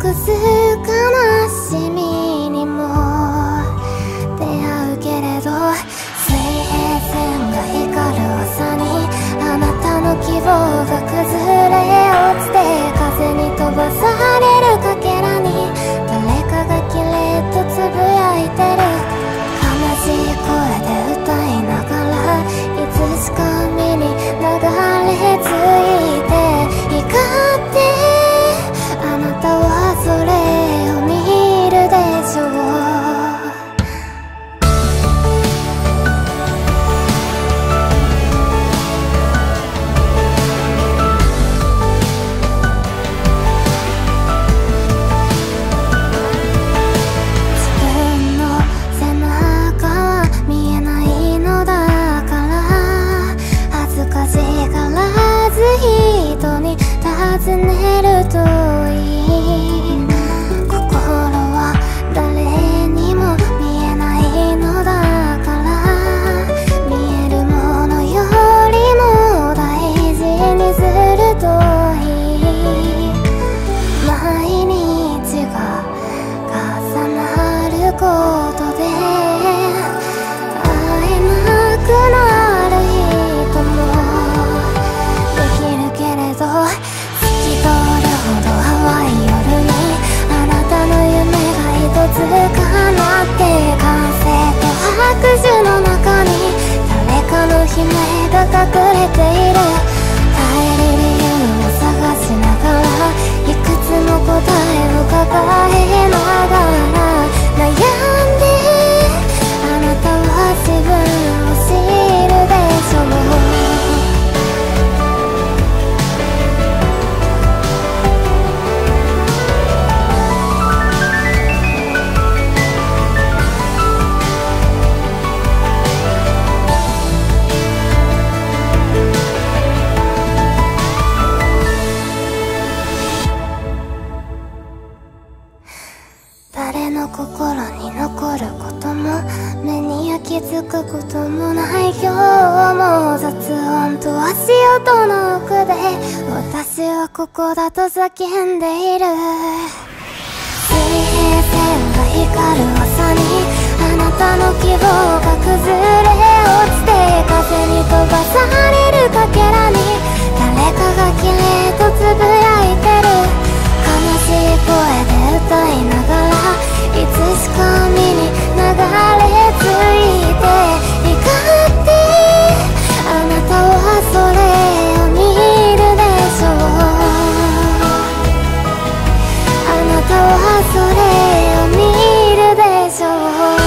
くす悲しみにも出会うけれど、水平線が光る朝にあなたの希望が崩れ落ちて、風に飛ばされるかけらに誰かがキレッとつぶやいてる。悲しい声で歌いながらいつしか目に流れ着いて、光ってあなたはそれを見るでしょう。尋ねるといい、心は誰にも見えないのだから、見えるものよりも大事にするといい。毎日が重なることで会えなくなる人もできるけれど、淡い夜にあなたの夢が一つ叶って、歓声と拍手の中に誰かの悲鳴が隠れている。帰れる理由を探しながらいくつも答えを抱えながら悩んで、あなたは自分を知るでしょう。誰の心に残ることも目に焼き付くこともない今日も、雑音と足音の奥で私はここだと叫んでいる。水平線が光る朝にあなたの希望が崩れ落ちて、風に飛ばされるかけらに誰かがキレッとつぶやいてる。悲しい声で歌いながらいつしか目に流れ着いて、光ってあなたはそれを見るでしょう。あなたはそれを見るでしょう。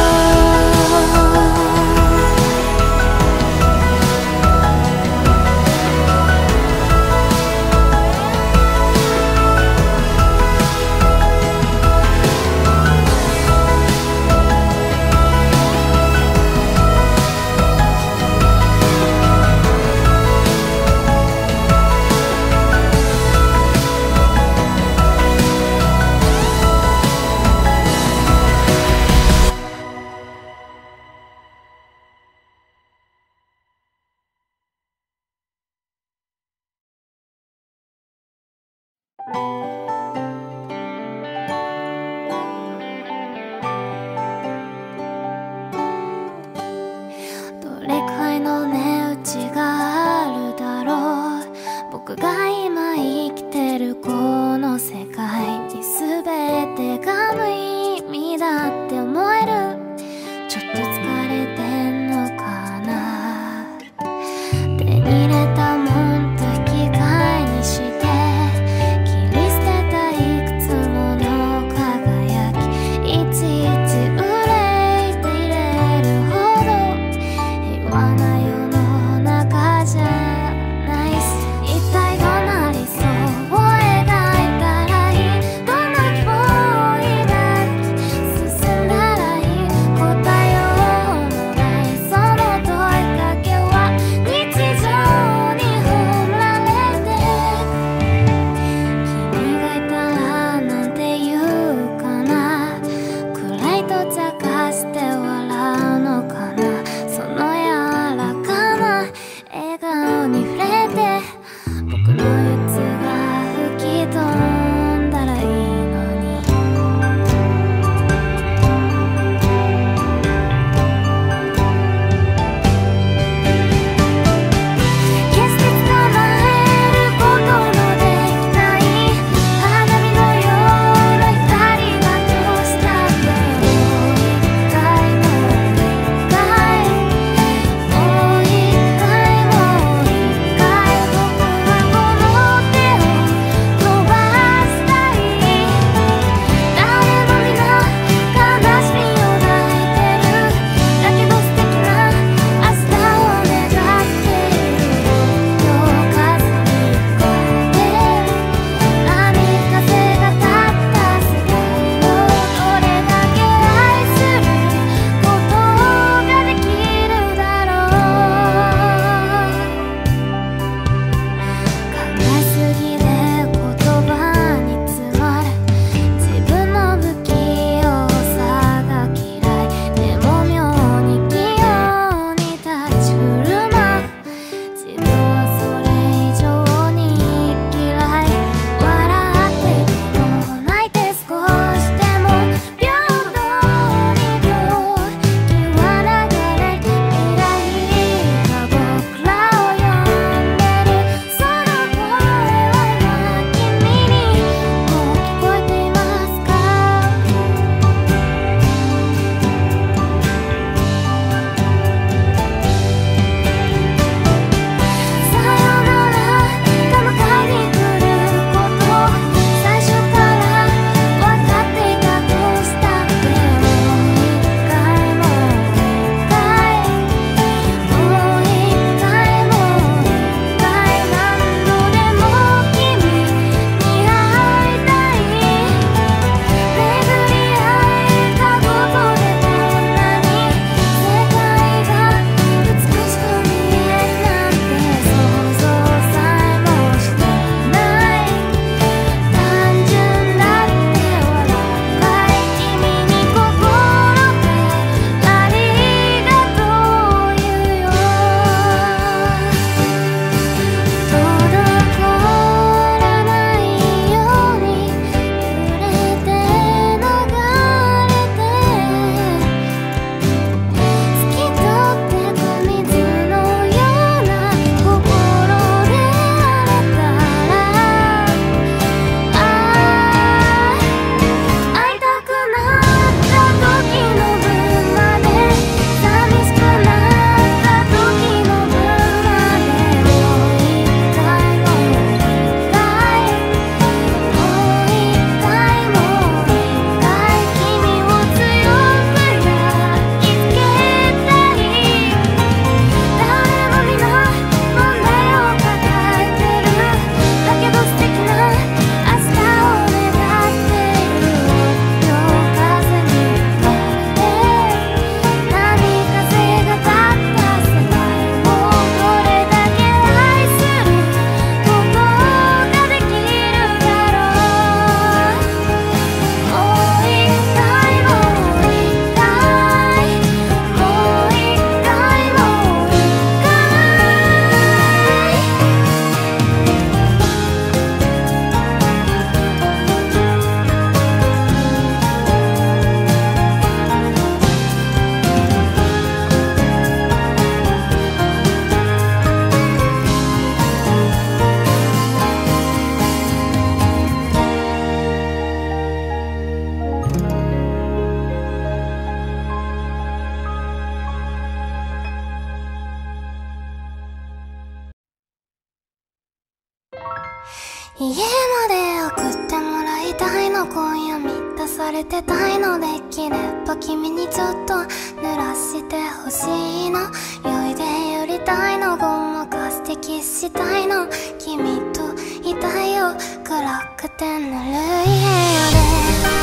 家まで送ってもらいたいの、今夜満たされてたいの、できれば君にちょっと濡らしてほしいの、酔いで寄りたいの、ごまかしてキスしたいの、君といたいよ暗くてぬるい部屋で。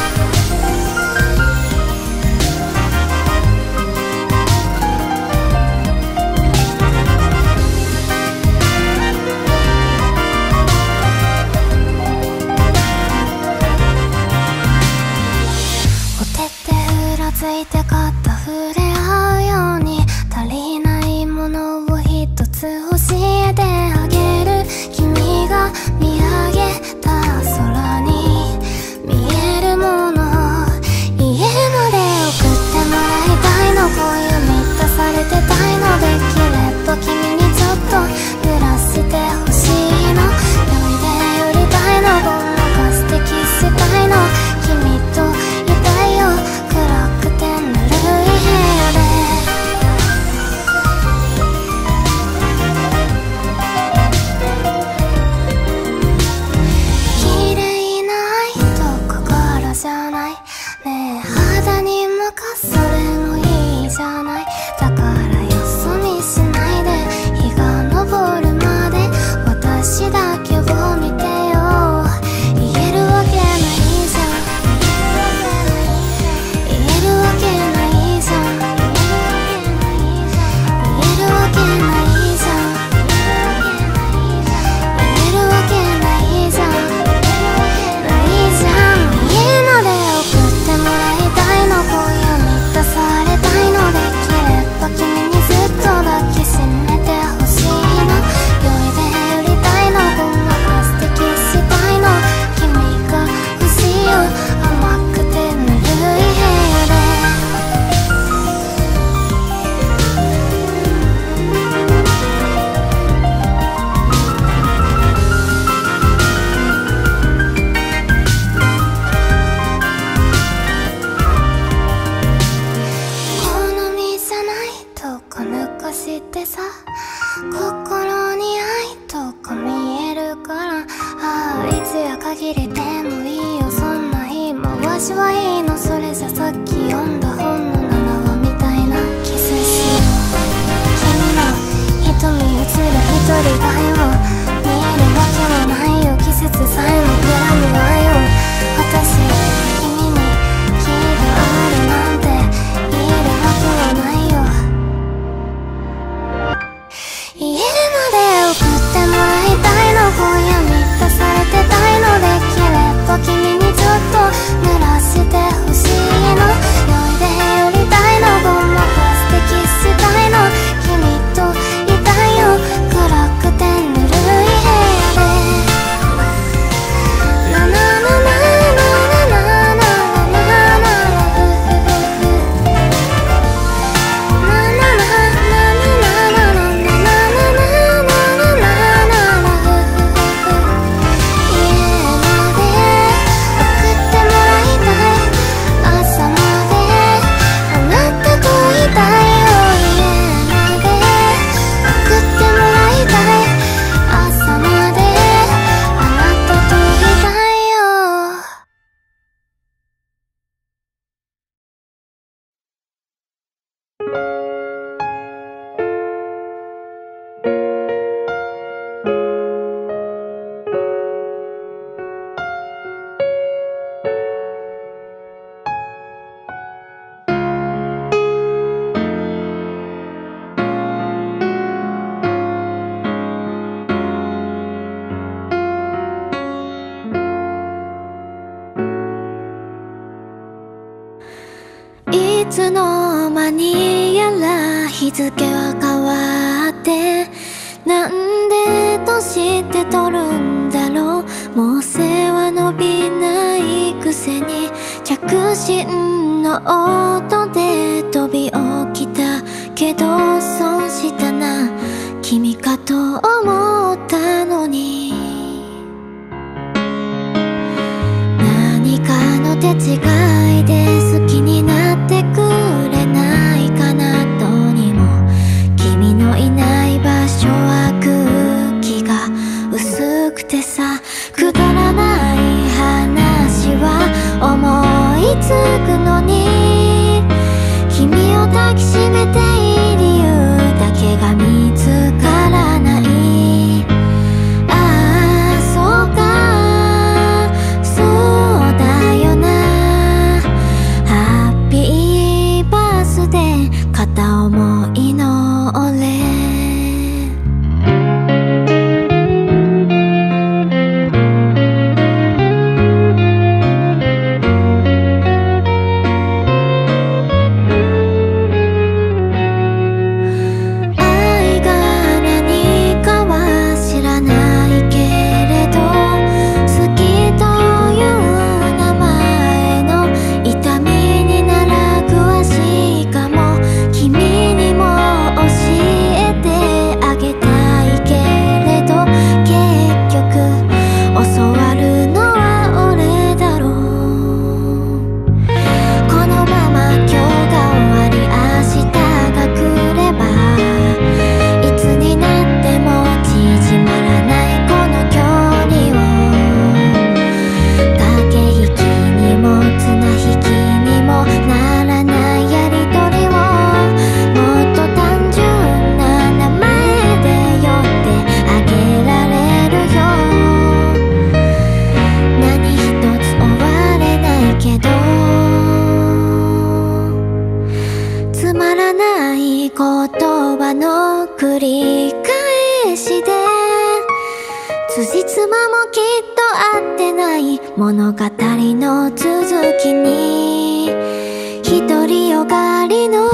ついて肩触れ合うように、足りないものを一つ教えてあげる、君が見上げた空に見えるもの、家まで送ってもらいたいの、今夜満たされてたいの、できれば君にちょっと濡らしてほしいの、酔いで寄りたいの、ごまかしてキスしたいの、君といたいよ暗くてぬるい部屋で。綺麗な愛と心じゃないねえ、肌に向かそれもいいじゃない、だからよそ見しないで日が昇るまで私だけを見てよ、言えるわけないじゃん、言えるわけないじゃん、言えるわけないじゃん、言えるわけないじゃん、ないじゃん、家まで送ってもらいたいの、今夜満たされたいの、できれば君にずっと抱きしめてほしいの、酔いで寄りたいの、ごまかしてキスしたいの、君が欲しいよ甘くてぬるい部屋で。好みじゃないとこ抜かしてさ、心に愛とか見えるから、ああいつや限りでもいいよそんな言い回しはいいの、それじゃさっき読んだ本の7話みたいなキスしよう、君の瞳映る一人だよ、見えるわけもないよ、季節さえもグラムはよ、私君に気があるなんて言えるわけはないよ、家まで送ってもらいたいの、今夜満たされてたいの、できれば君にちょっと濡らしてほしいの、酔いで寄りたいの、ごまかしてキスしたいの、君といたいよ暗くてぬるい部屋で。ななななななななないつの間にやら日付は変わって、なんで年って取るんだろう、もう背は伸びないくせに着信の音で飛び起きたけど損したな、君かと思ったのに、何かの手違いで好きになってくれないかな、どうにも君のいない場所は空気が薄くてさ、く妻もきっと会ってない物語の続きに、独りよがりの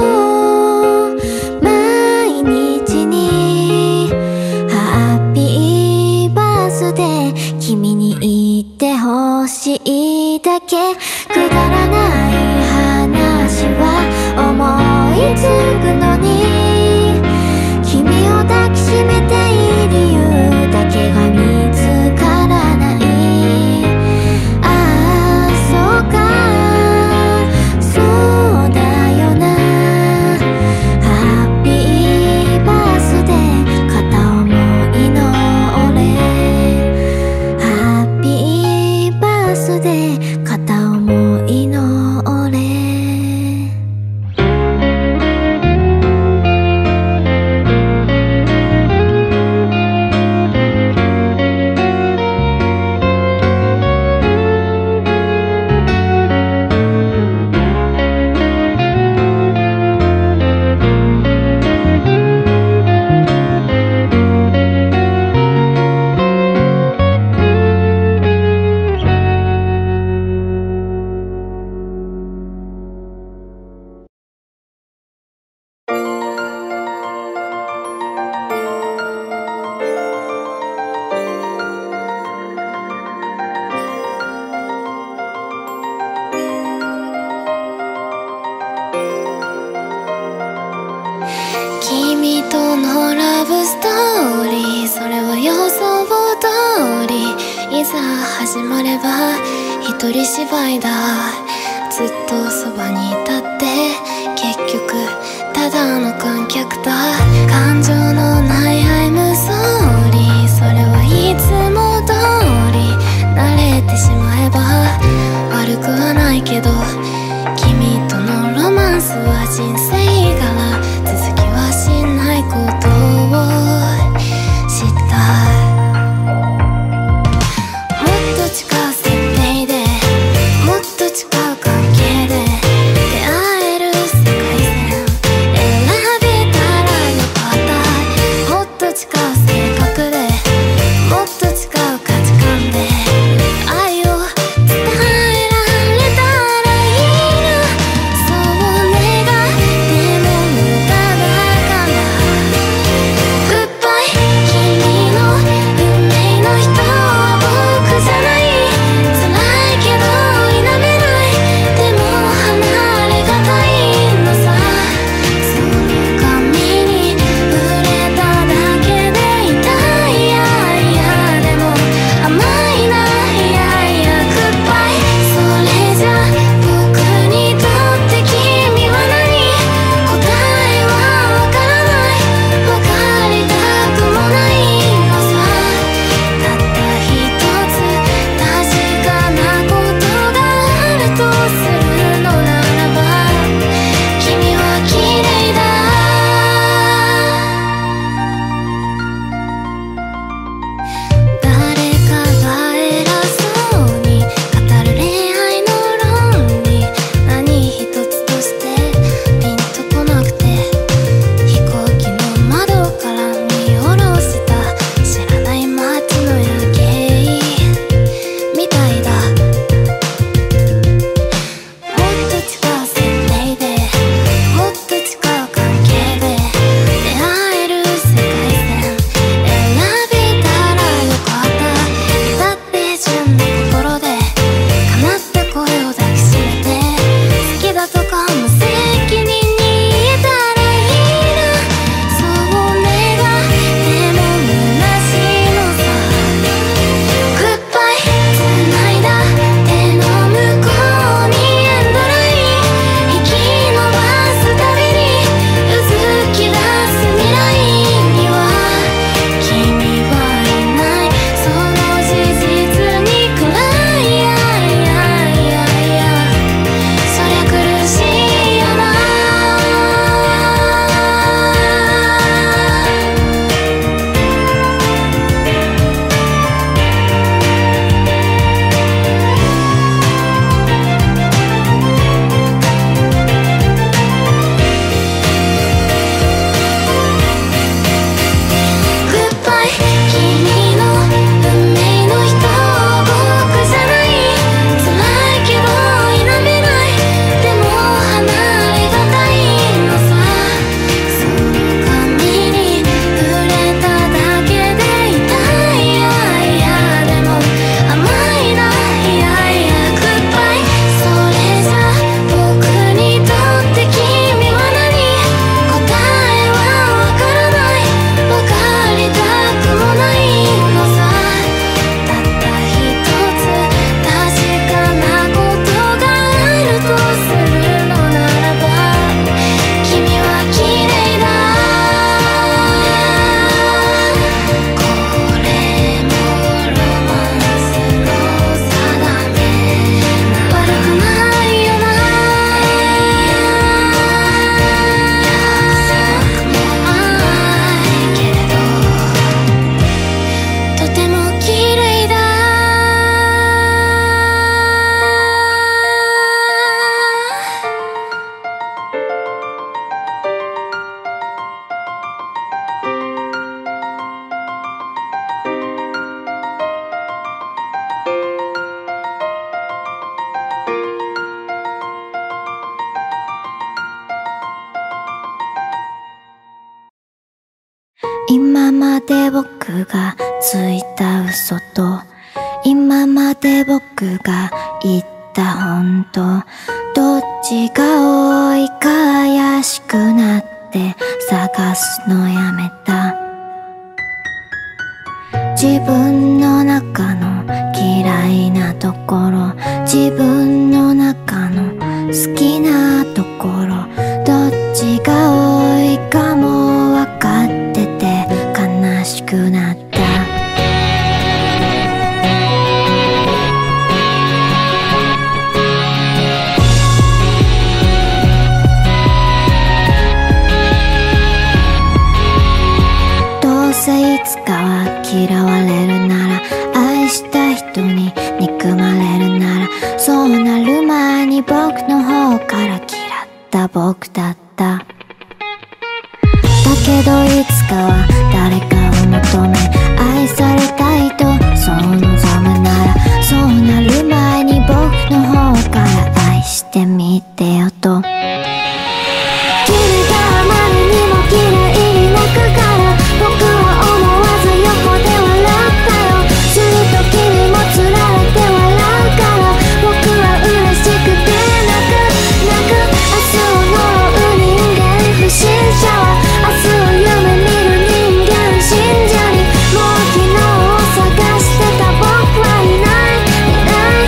毎日にハッピーバースデー君に言ってほしいだけ。くだらない話は思いつくのに、君を抱きしめていい理由だけが見つからない。ああそうかそうだよな。ハッピーバースデー片思いの俺、ハッピーバースデー片思いの俺。君とのラブストーリー、それは予想通り、いざ始まれば一人芝居だ。ずっとそばにいたって結局ただの観客だ。感情のないI'm sorry、それはいつも通り、慣れてしまえば悪くはないけど、君とのロマンスは人生柄、続きはしないことを知った。もっと違う設定でもっと違う関係で出会える世界線選べたらよかった。もっと違う性格でもっと違う価値観で愛を伝えられたらいいな。そう願って今まで僕がついた嘘と今まで僕が言った本当、どっちが多いか怪しくなって探すのやめた。自分の中の嫌いなところ、自分の中の好きなところ、どっちが多いかも分かってて悲しくなった。どうせいつかは嫌われるなら、愛した人に憎まれるなら、そうなる前に僕の方から嫌った僕だった。だけどいつかは誰かを求め愛されたいとそう望むなら、そうなる前に僕の方から愛してみてよと。君があまりにも綺麗に泣くから僕は思わず横で笑ったよ。すると君もつられて笑うから僕は嬉しくて泣く明日を呪う人間不審者は明日を夢見る人間信者に、もう昨日を探してた僕はいないいない。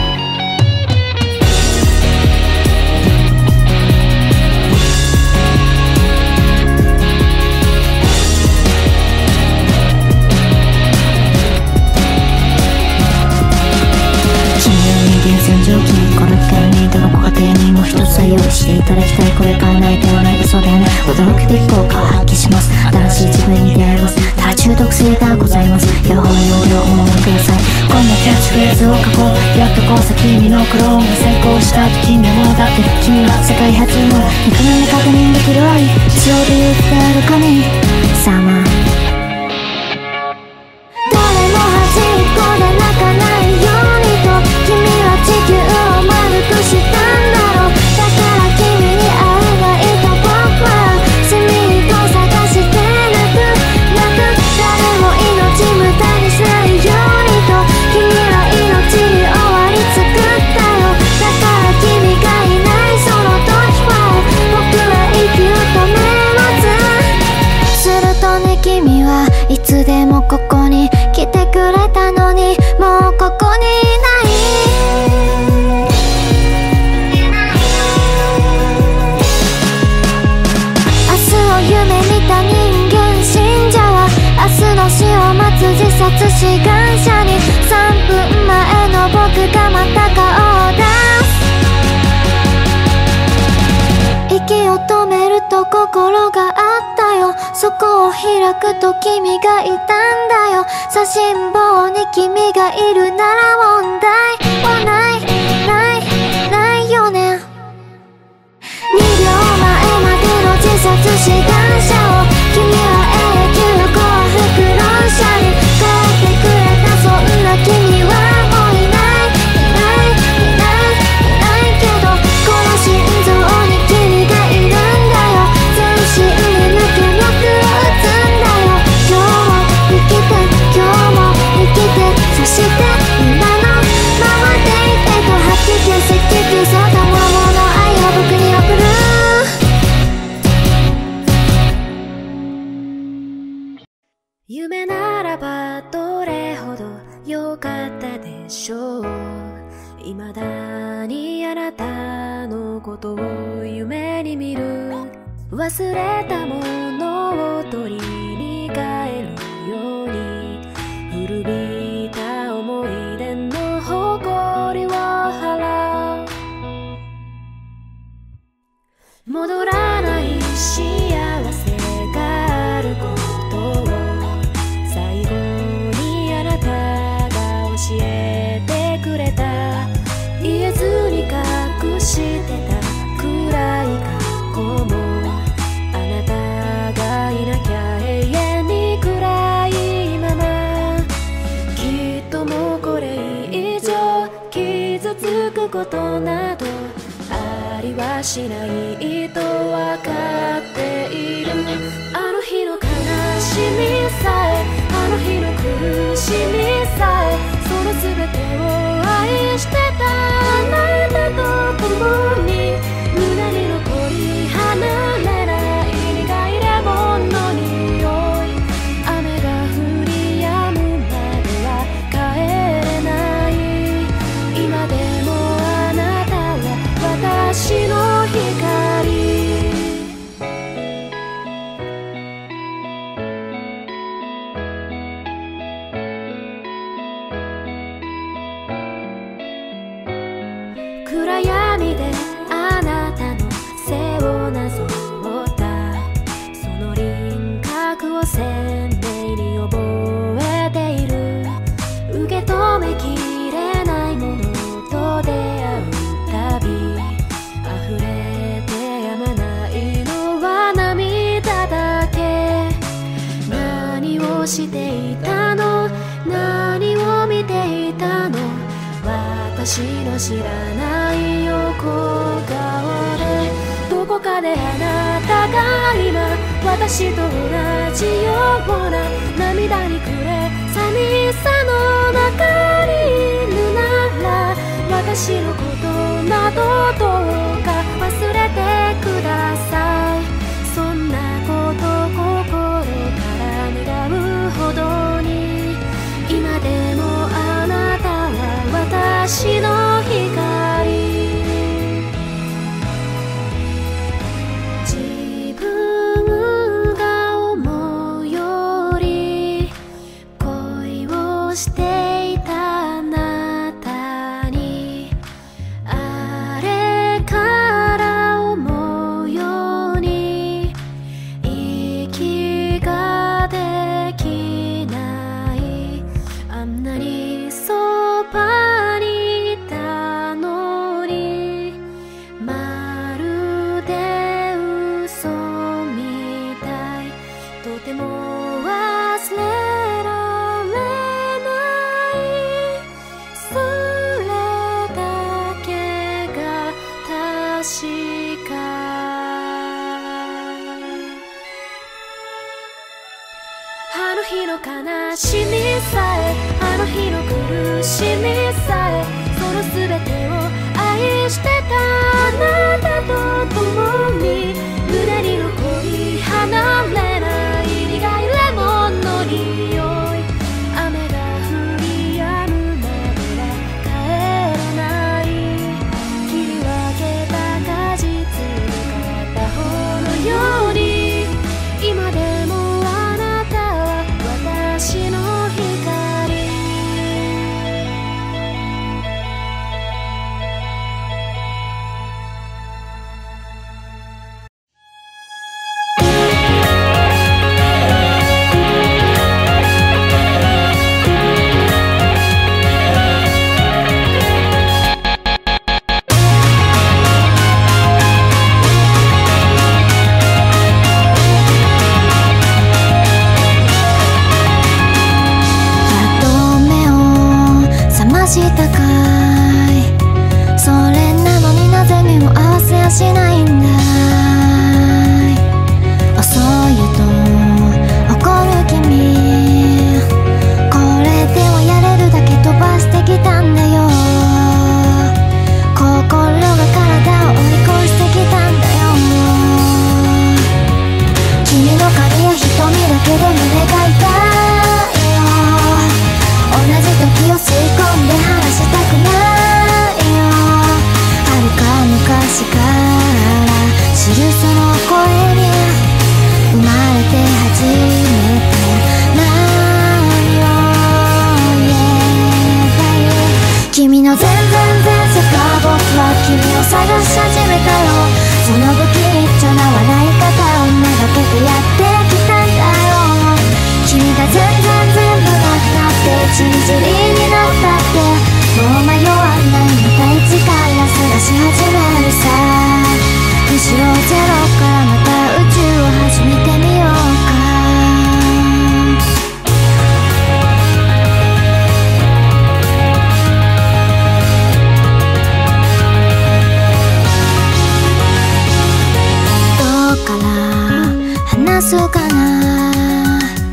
君の人間洗浄機、この機会にどのご家庭にも一つは用意していただきたい。これから泣いてはない嘘だよね。驚くべき効果を発揮します。新しい自分に出会います。ただ中毒性がございます。両方容量お守りください。こんなキャッチフレーズを書こう。やっとこうさ君のクローンが成功した時にもだって君は世界初のいかに確認できる愛、一応で言ってある神様。誰も端っこで泣かないようにと君は地球を丸くしたんだろう。だから君に会うがいいと僕はスミート探して泣く誰も命無駄にしないようにと君は命に終わり作ったよ。だから君がいないその時は僕は息を止めます。するとね君はいつでもここに来てくれたのにもうここにいない。明日を夢見た人間信者は明日の死を待つ自殺志願者に3分前の僕がまた顔を出す。息を止めると心があったよ。そこを開くと君がいたんだよ。写真簿に君がいるなら問題はないよね。2秒前までの自殺志願者を君は永久幸福論者に変えてくれた。そんな君はもういないけどこの心臓に君がいるんだよ。全身に抜け力を打つんだよ。今日も生きて今日も生きて、そして今のままでいてと吐き気赤球そのままの愛を僕に送る。夢ならばどれほど良かったでしょう。未だにあなたのことを夢に見る。忘れたものを取りに帰るように古びた思い出の誇りを払う。戻らない幸せがあることを最後にあなたが教えてくれた。言えずに隠してた暗い過去もあなたがいなきゃ永遠に暗いまま。きっともうこれ以上傷つくことなどありはしないと分かっている。あの日の悲ししみさえ、あの日の苦しみさえ、その全てを愛してたあなたと共に、胸に残り離れない苦いレモンの匂い、雨が降り止むまでは帰れない、今でもあなたは私の光。暗闇であなたの背をなぞったその輪郭を鮮明に覚えている、受け止めきれないものと出会うたび、溢れてやまないのは涙だけ。何をしていたの、何を見ていたの、私の知らない横顔で、どこかであなたが今私と同じような涙に暮れ寂しさの中にいるなら、私のことなどどうか忘れてください。そんなこと心から願うほどに、今でもあなたは私の光。自分が思うより恋をしていたあなたに、あれから思うように息ができない、あんなにそばにいたのに、まるで嘘みたい、とても忘れられない、それだけが確か。あの日の悲しみさえ、あの日の苦しみさえ、その全てを愛してたあなたと共に、胸に残り離れない苦いレモンの匂い、雨が降り止むまでは帰れない、切り分けた果実の片方のように、今でもあなたは私の光。したかい、それなのになぜ目を合わせやしないんだい、遅いと怒る君、これではやれるだけ飛ばしてきたんだよ、心が体を追い越してきたんだよ、君の髪や瞳だけで胸が痛いよ、同じ時を吸い込んで離したくないよ、遥か昔から知るその声に生まれて初めて何を言えばいい、君の全世界僕は君を探し始めたよ、その不器一丁な笑い方をめがけてやってきたんだよ、君が全部なくなってちりぢりになったって、もう迷わないまた一から探し始めるさ、むしろゼロからまた宇宙を始めてみようか。どうから話すかな、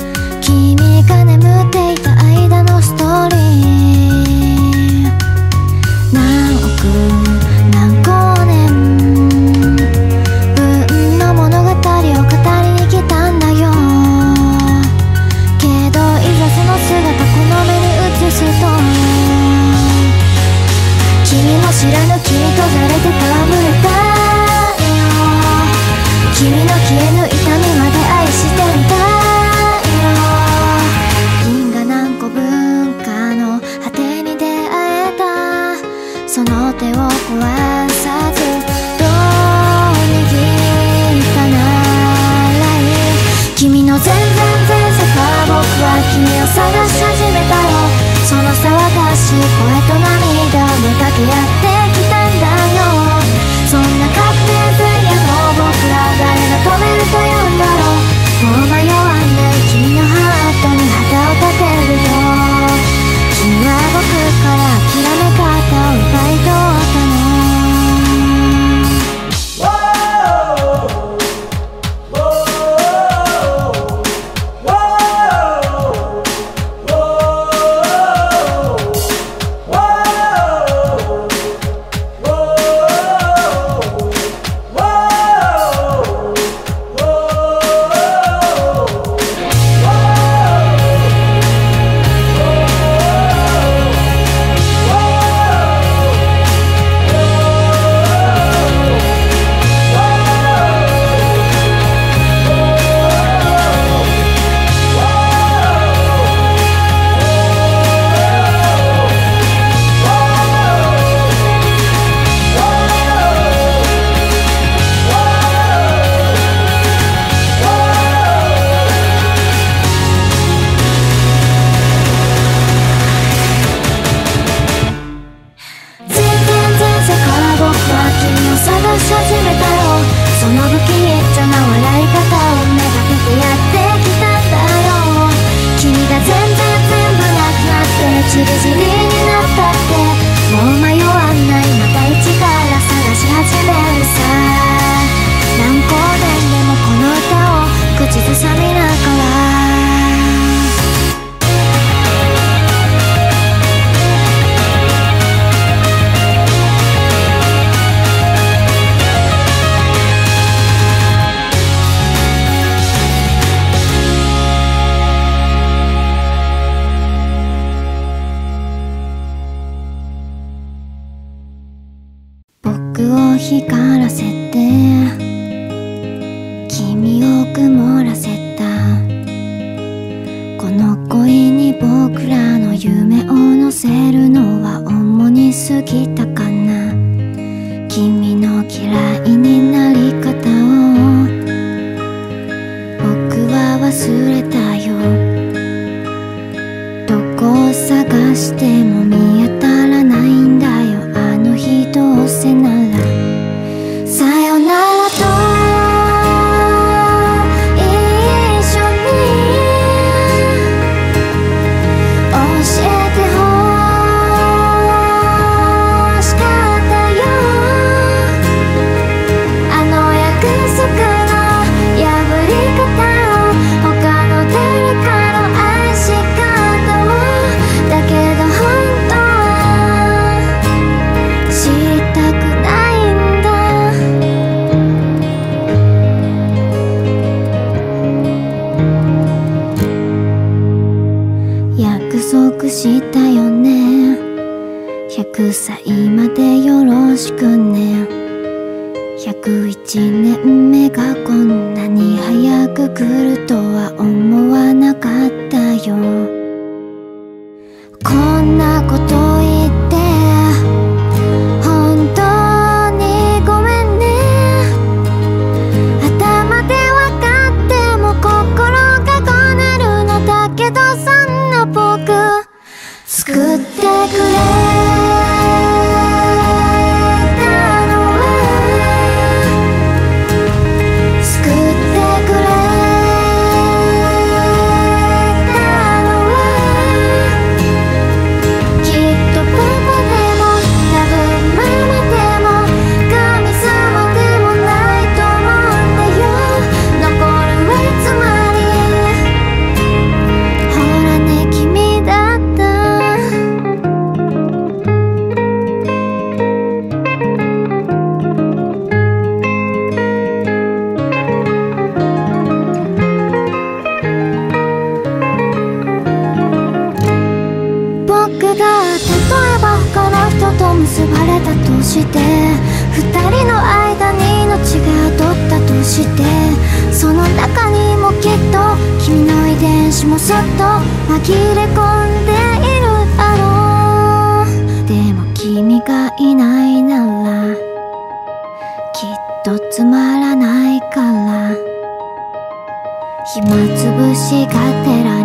じりになったってもう迷わない、また一から探し始めるさ。何光年でもこの歌を口ずさみながら僕を光らせて君を曇らせた、この恋に僕らの夢を乗せるのは主に過ぎたかな。君の嫌いになり方を僕は忘れたよ。どこを探しても見当たらないんだよ、あの日どうせならさよならと一緒に教えてほしかったよ。あの約束の破り方を他の誰かの愛し方を、だけど本当は知りたくないんだ。約束したよね、100歳までよろしくね。101年目がこんなに早く来るとは思わなかったよ。こんなこと言って本当にごめんね。頭でわかっても心がごねるのだけど、そんな僕救ってくれたのは、救ってくれたのは、きっとパパでも多分ママでも神様でもないと思うんだよ。残るはいつまりほらね、君だった。僕が例えば他の人と結ばれたとして、二人の間に命が宿ったとして、その中にもきっと君の遺伝子もそっと紛れ込んでいるだろう。でも君がいないならきっとつまらないから、暇つぶしがてら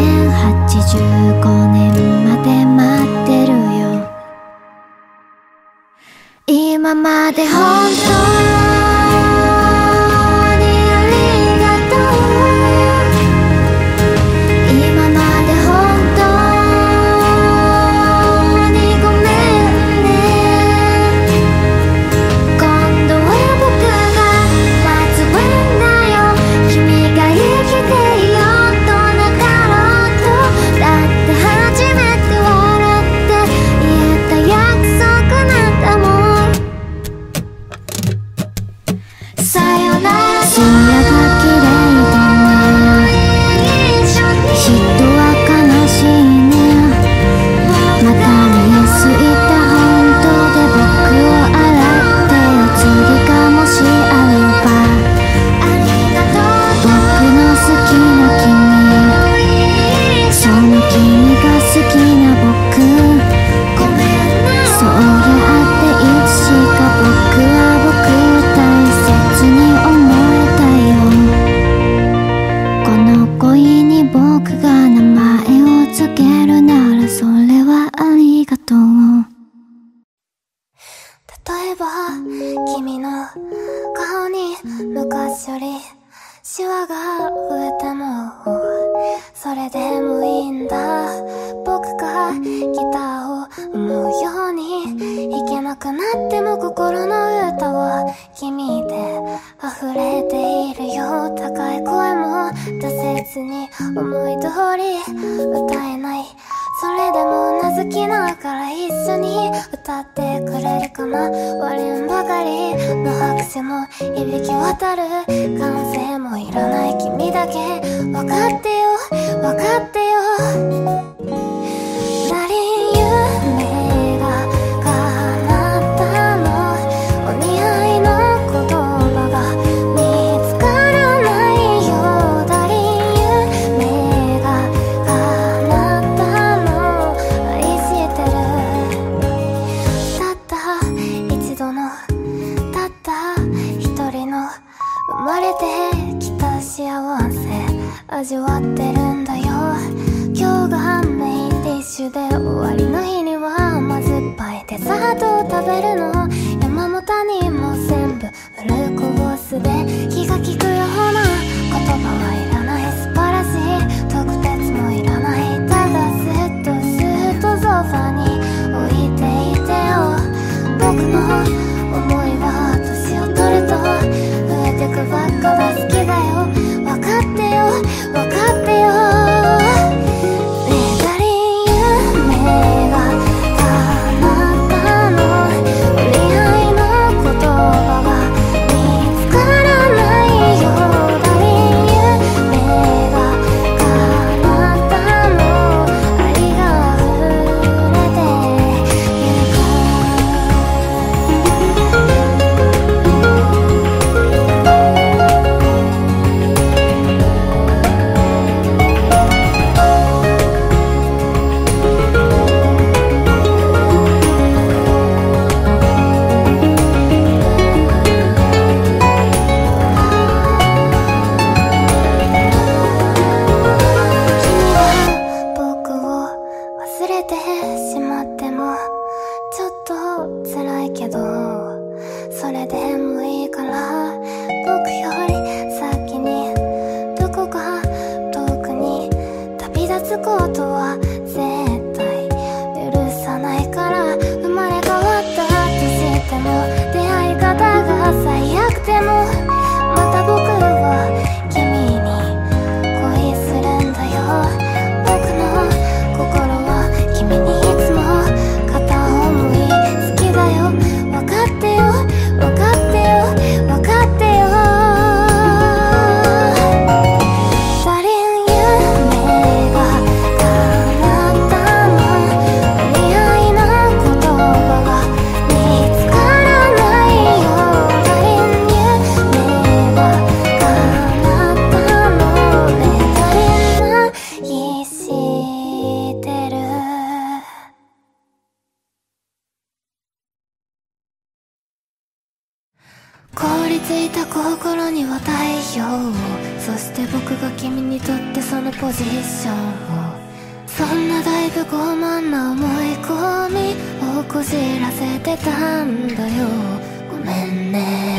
2085年まで待ってるよ。今まで本当にありがとう。今まで本当にごめんね。今度は僕が待つ番だよ。君が生きていようとなかろうと、だって初めて笑って言えた約束なんだもん。さよならと空が綺麗だね、人は悲しいね。また見えすぎた本当で僕を洗ってよ、次がもしあれば。僕の好きな君、その君が好きな僕、そうやっていつしか僕は僕を大切に思えたよ。この恋に僕が名前をつけるならそれはありがとう。 例えば君の顔に昔よりシワが増えてもそれでもいいんだ。僕かギターを思うように弾けなくなっても心の歌は君で溢れているよ。高い声も出せずに思い通り歌えない。それでもうなずきながら一緒に歌ってくれるかな。割れんばかりの拍手も響き渡る。歓声もいらない君だけ分かってよ分かってよ。ダリン夢が叶ったの。お似合いの言葉が見つからないよ。ダリン夢が叶ったの。愛してる。たった一度のたった一人の生まれてきた幸せ味わってるんだよ。今日がメインディッシュで終わりの日には甘酸っぱいデザートを食べるの。山も谷も全部フルコースで気が利くような言葉はいらない。素晴らしい特別もいらない。ただずっとソファに置いていてよ。僕の思いは年を取ると増えてくばっかが好きだよ。分かってよ分かってよ。凍りついた心には太陽を、そして僕が君にとってそのポジションを。そんなだいぶ傲慢な思い込みをこじらせてたんだよ。ごめんね。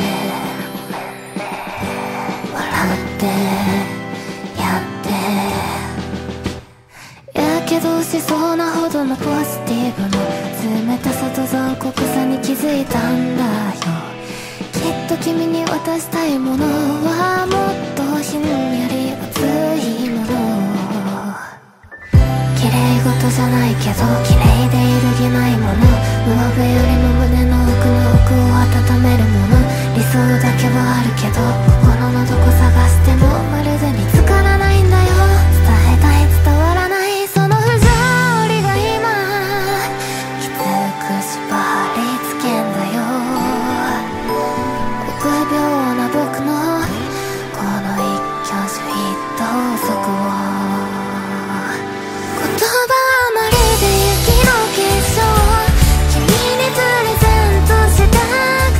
笑ってやってやけどしそうなほどのポジティブの冷たさと残酷さに気づいたんだよ。きっと君に渡したいものはもっとひんやり熱いもの。綺麗事じゃないけど綺麗で揺るぎないもの。上辺よりも胸の奥の奥を温めるもの。理想だけはあるけど心のどこ探してもまるで見つからないんだよ。伝えたい伝わらないその不条理が今きつく縛りつけんだよ。臆病な僕のこの一挙手一投足を。言葉はまるで雪の結晶、君にプレゼントした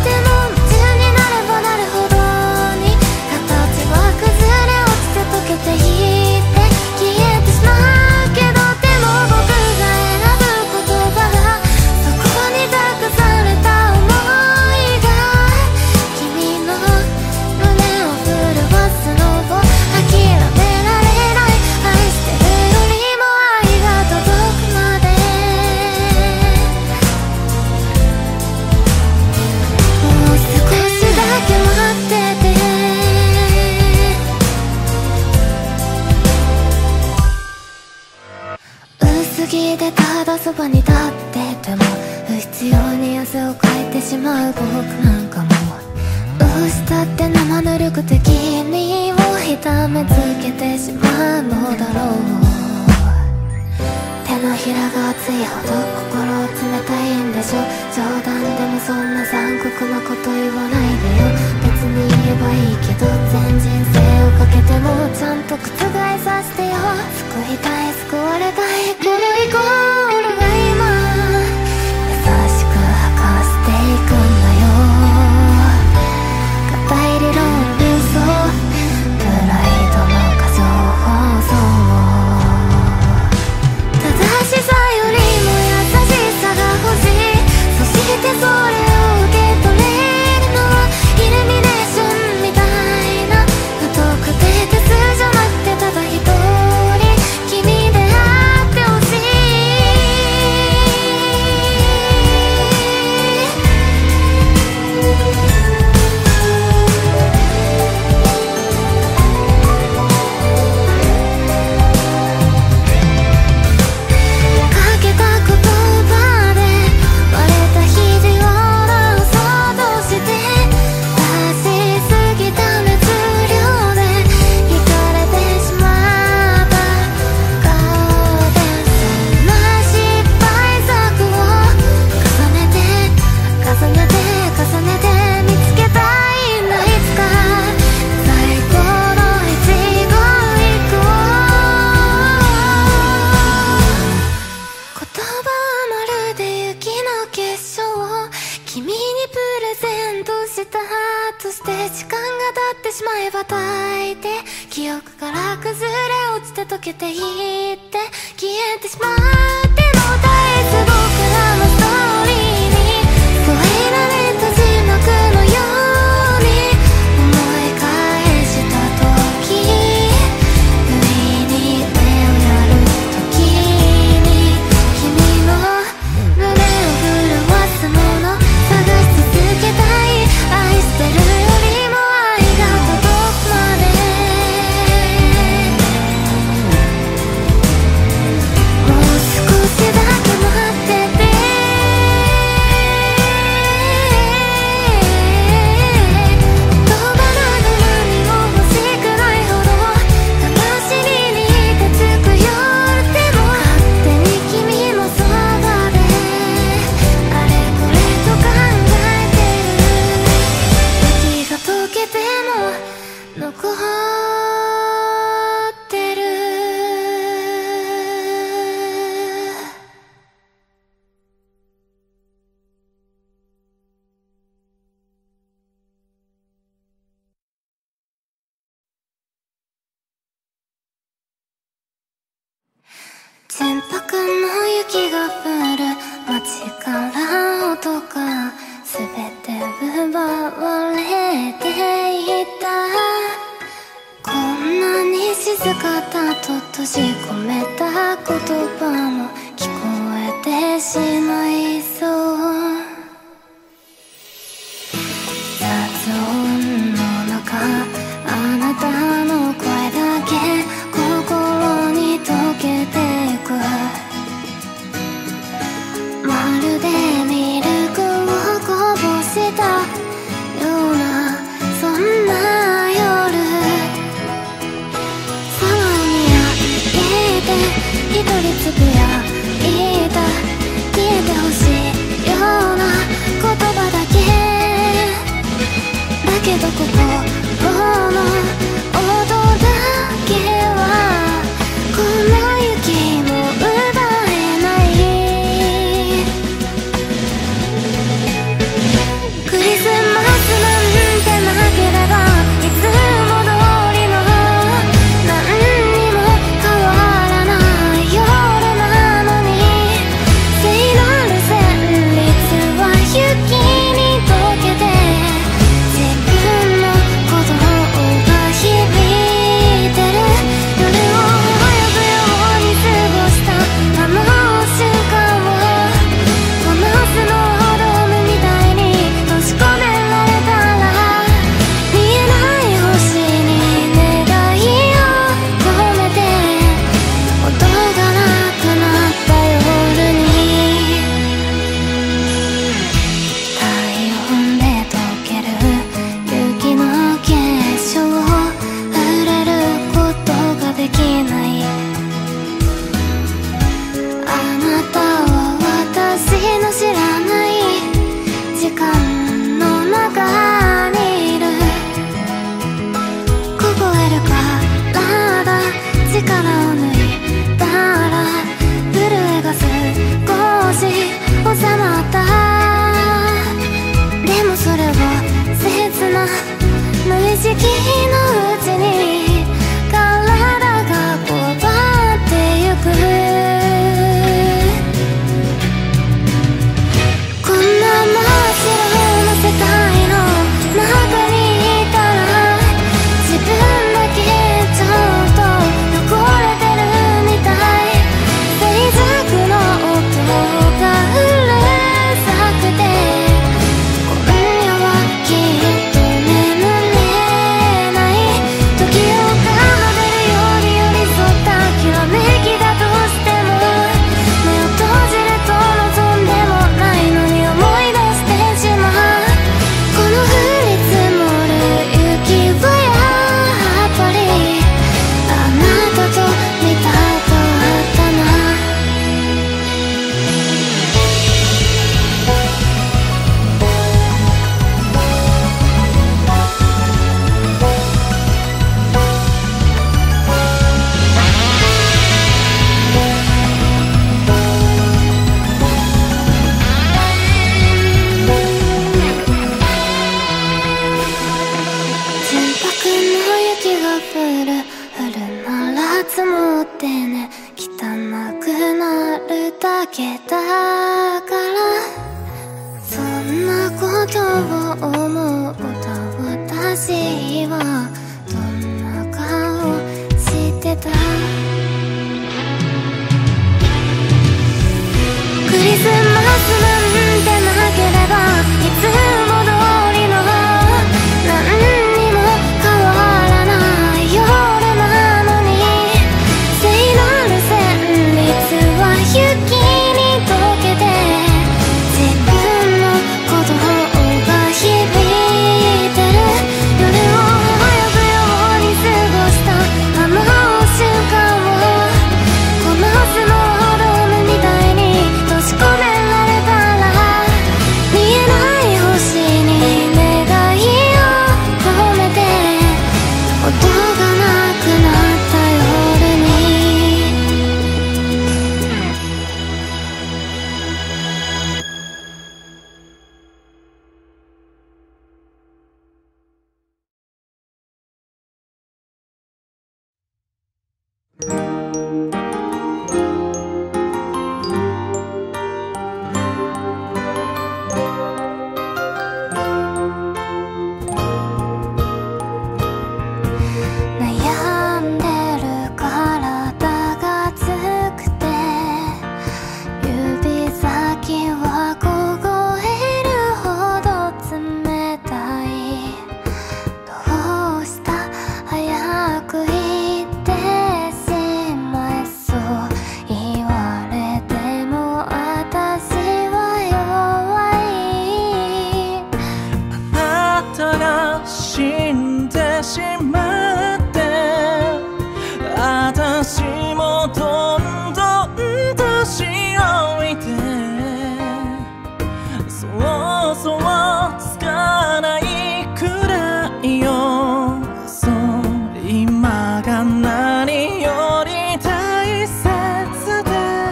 って生ぬるく敵にを痛めつけてしまうのだろう。手のひらが熱いほど心冷たいんでしょ。冗談でもそんな残酷なこと言わないでよ。別に言えばいいけど全人生をかけてもちゃんと覆させてよ。救いたい救われたいこのイコールが今優しく吐かせていくんだよ。硬い理論理想プライドの過剰放送正しさよりも優しさが欲しい。そしてそれを受け取れるのはイルミネーションみたいな不特定多数じゃなくてただ一人君であってほしい。かけた言葉で割れた肘を直そうとして出しすぎた熱量で惹かれてしまった顔でそんな失敗作を重ねて重ねて重ねて見つけたいんだ。いつか最高の一期一会を言葉はまるで雪の結晶を君にプレゼントしたとして時間が経ってしまえば大抵記憶から崩れ落ちて溶けていって消えてしまっても絶えず僕らのストーリーに添えられた字幕のように思い返した時不意に目をやる時に君の胸を震わすもの探し続けたい。愛してるよりも愛が届くまでもう少しだけ待ってて。言葉など何も欲しくないほど悲しみに手つく夜でも勝手に君のそばであれこれと考えてる。雪が溶けても残ってる。純白の雪が降る街から音が全て奪われていった。こんなに静かだと閉じ込めた言葉も聞こえてしまいそう。雑音の中あなたの声だけ心に溶けてゆく。まるでミルクをこぼしたようなそんな夜。騒ぎやいて一人つぶやいた消えてほしいような言葉だけ。だけど心の音だけはこの雪も奪えない。クリスマスなんてなければいつも通りの何にも変わらない夜なのに聖なる旋律は雪に溶けて自分のれば切な無意識のうちに体がこばってゆく。こんな真っ白な世界の中にいたら自分だけちょっと汚れてるみたい。静寂の音がうるさくて今夜はきっと眠れない。時を奏でるように寄り添ったきらめきだとしても目を閉じると望んでもないのに思い出してしまう。この降り積もる雪はやっぱりあなたと見たかったな。純白の雪が降るなら積もってね。汚くなるだけだからそんなことを思った私はどんな顔してた。クリスマスなんてなければいつも通りの何にも変わらない夜なのに聖なる旋律は雪に溶けて自分の鼓動が響いてる。夜を泳ぐように過ごしたあの瞬間をこのスノードームみたいに閉じ込められたら見えない星に願いを込めて音がなくなった夜に。悩んでる体が熱くて指先は凍えるほど冷たい。どうした早く言ってしまえ。そう言われても私は弱い。 あなたが死んでしまって私もどんどん年老いて想像つかないくらいよ。そう今が何より大切で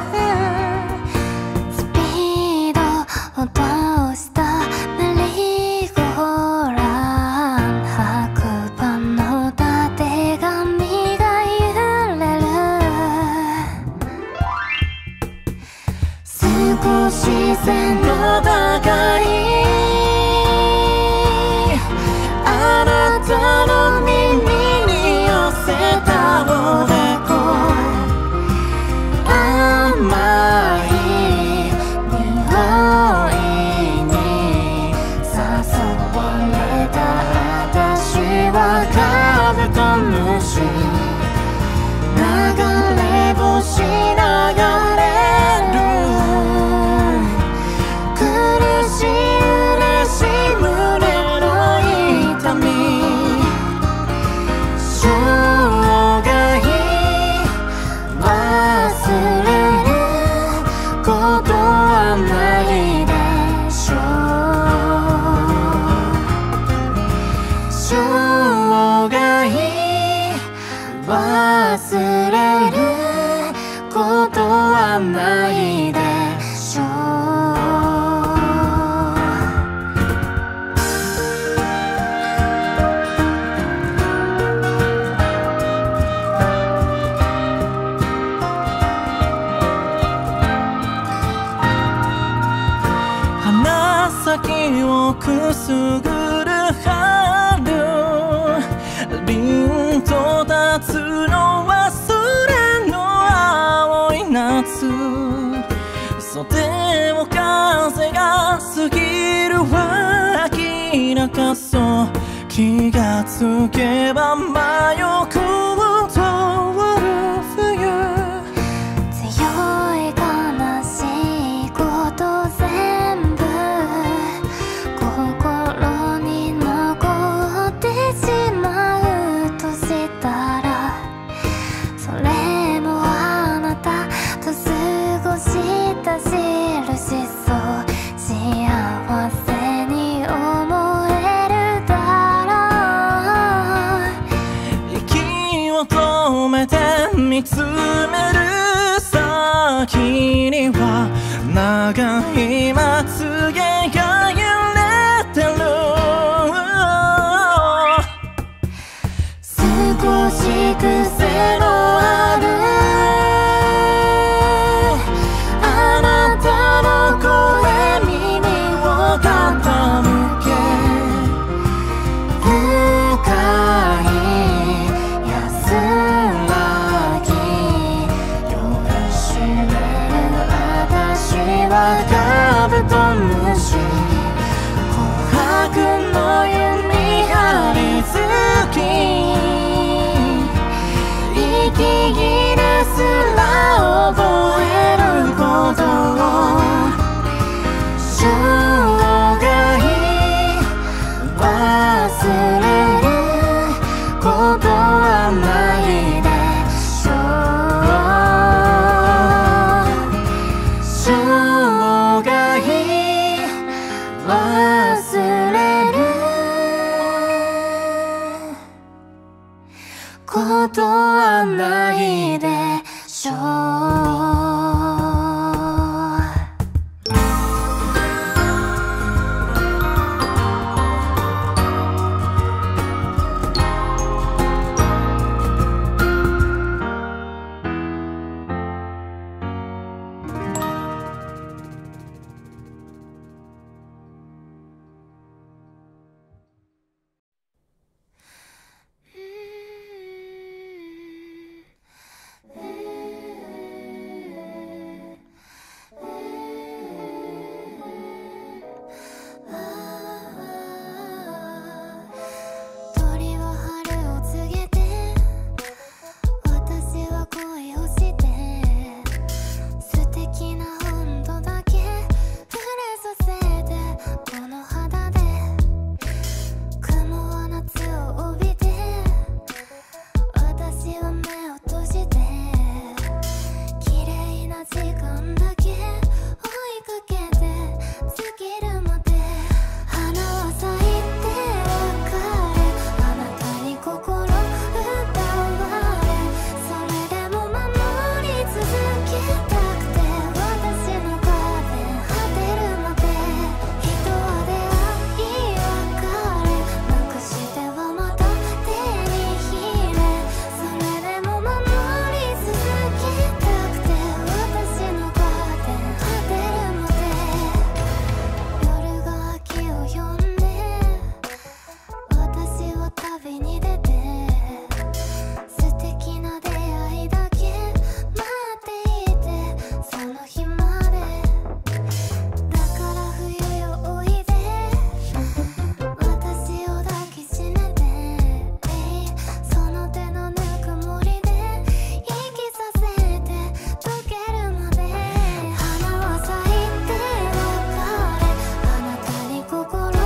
スピード落としたメリーゴーラン白馬のたてがみが揺れる。少し背の高いあなたの耳に寄せたおでこ甘い匂いに誘われた私はカブトムシ流れ星流れる苦しい嬉しい胸の痛み生涯忘れることはないでしょう。生涯忘れることはないすぎる秋中そう気がつけば真横を通る冬強い悲しいこと全部心に残ってしまうとしたらそれもあなたと過ごした印そう幸せに思えるだろう息を止めて見つめる先には長いまつげが揺れてる少し癖のあるあなたの声耳を傾け深い安らぎ酔いしれる私はカブトムシ琥珀の弓張り付き息切れすら覚えることを生涯忘れることはないでしょう生涯忘れることはないでしょう鳥は春を告げて私は恋をして素敵な温度だけ触れさせてこの肌で雲は夏を帯びて私は目を閉じて綺麗な時間だけ追いかけて尽きるまで花は咲いて別れあなたに心奪われそれでも守り続けたくて私のカーテン果てるまで人は出会い別れなくしてはまた手に入れそれでも守り続けたくて私のカーテン果てるまで夜が秋を呼んで私は旅に出て素敵な出会いだけ待っていてその日までだから冬よおいで私を抱きしめてその手のぬくもりで息させて溶けるまで花は咲いて別れあなたに心奪われ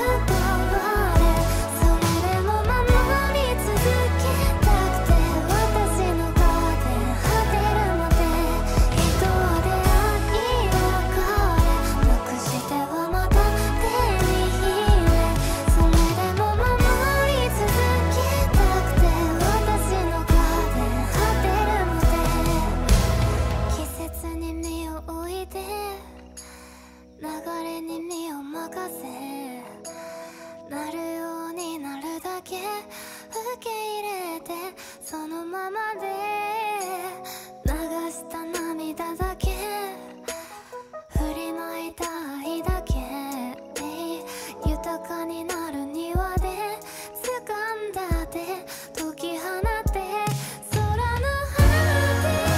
それでも守り続けたくて私のカーテン果てるまで人は出会い別れなくしてはまた手に入れそれでも守り続けたくて私のカーテン果てるまで季節に身を置いて流れに身を任せなるようになるだけ受け入れてそのままで流した涙だけ振りまいた愛だけ豊かになる庭で掴んだ手解き放って空の果て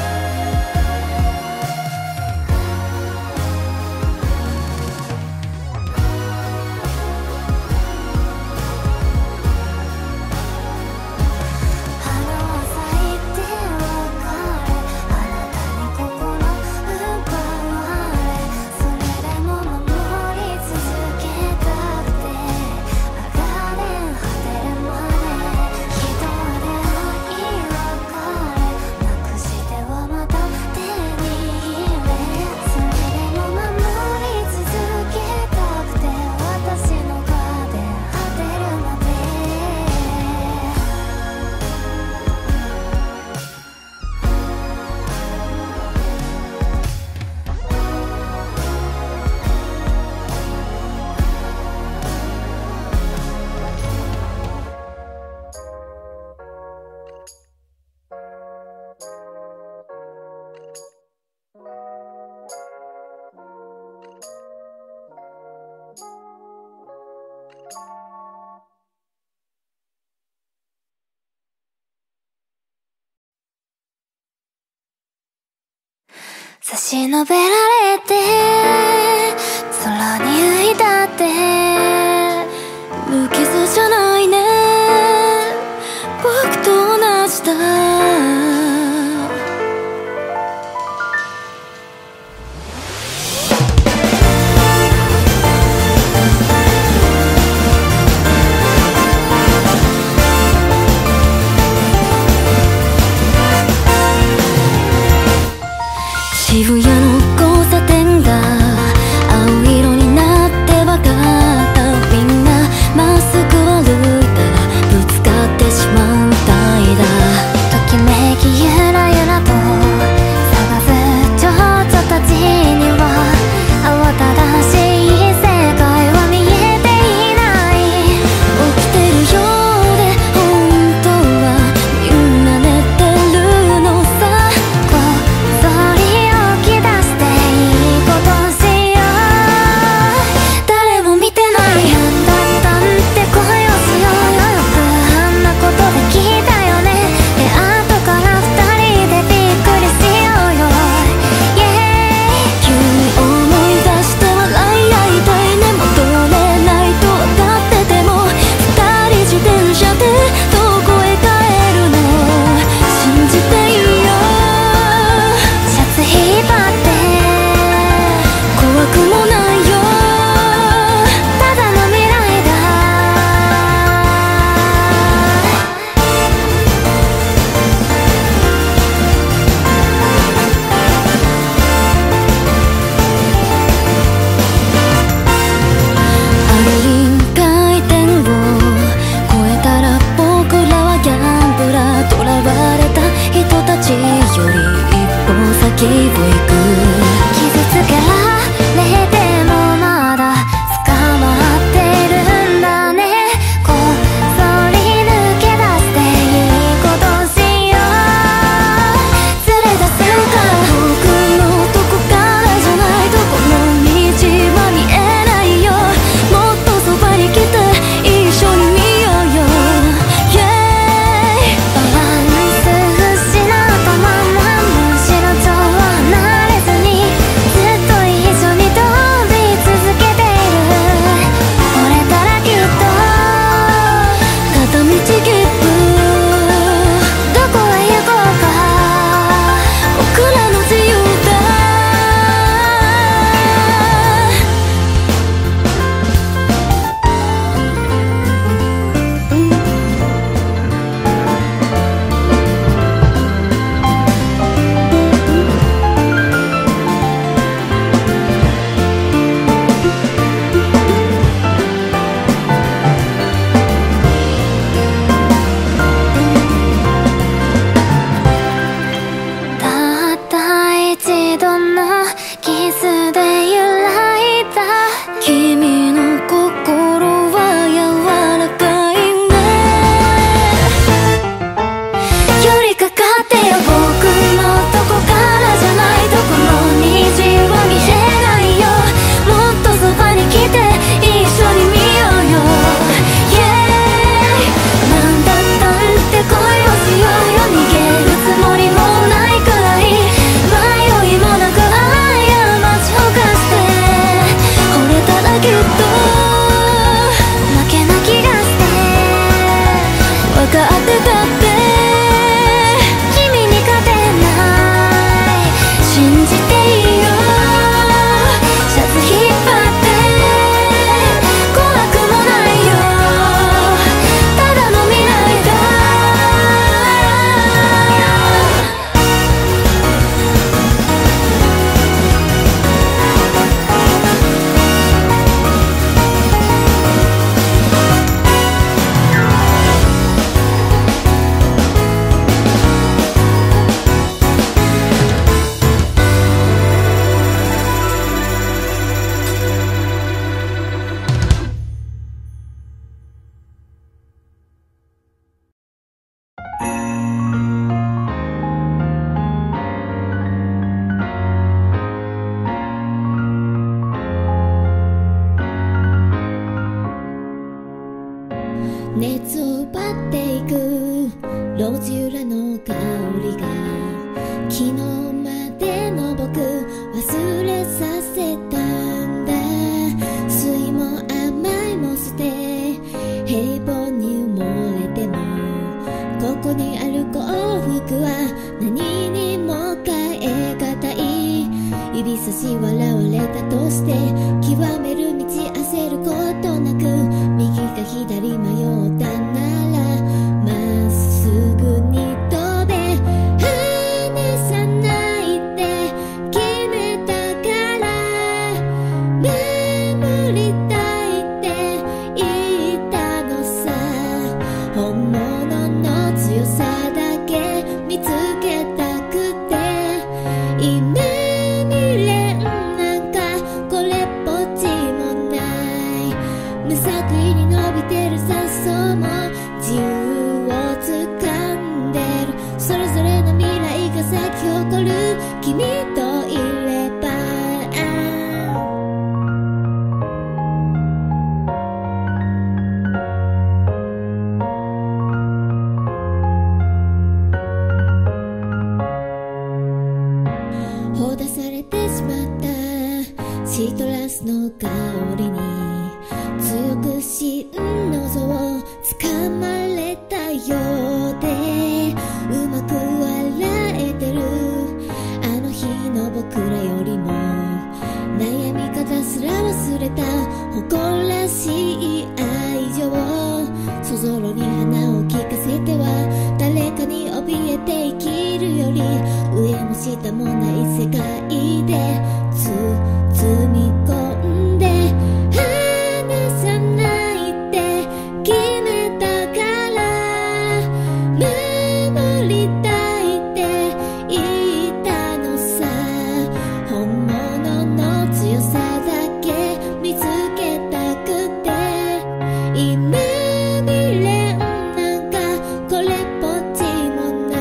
差し伸べられて空に浮いたって無傷じゃないね僕と同じだ渋谷の交差点が青色になって分かったみんなまっすぐ歩いたらぶつかってしまうみたいだときめきゆらゆらと探す蝶々たちには慌ただしい世界は見えていない起きてるようで本当はみんな寝てるのさこっそり傷つけられてもまだ捕まってるんだねこっそり抜け出していいことしよう連れ出すから僕のとこからじゃないとこの道は見えないよもっとそばに来て一緒に見ようよ、バランス失ったままむしろ慣れずにずっと一緒に飛び続けているこれたらきっと片道切符どこへ行こうか僕らの自由だたった一度のキスで揺らいだ君の心は柔らかいね寄りかかってよ僕のとこからじゃないとこの虹は見えないよもっとそばに来て一緒に見ようよ、なんだったって恋をしようよ逃げるつもりもないくらい迷いもなく過ちを犯して惚れたらきっと負けな気がして分かってたって君に勝てない信じていいよシャツ引っ張って怖くもないよただの未来だ熱を奪っていく路地裏の香りが昨日までの僕平凡に埋もれてもここにある幸福は何にも変え難い。指差し笑われたとして極める道焦ることなく、右か左迷ったならまっすぐに飛べ。離さないって決めたから守りたいって言ったのさ。本物の強さだけ見つけたくて、今未練なんかこれっぽっちもない。無作為に伸びてる雑草も自由を掴んでる。それぞれの未来が咲き誇る君といれば。放出されてしまったシトラスの香りに強く心臓を掴まれたようで、うまく笑えてるあの日の僕らよりも悩み方すら忘れた誇らしい愛情。そぞろに花を聞かせては誰かに怯えて生きるより、上も下もない世界で包み込んで。離さないって決めたから守りたいって言ったのさ。本物の強さだけ見つけたくて、今未練なんかこれっぽっちもない。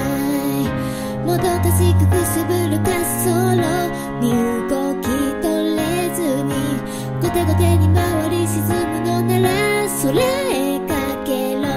もどかしくくすぶる滑走路身動き取れずに後手後手に回り沈むのなら空へかけろ。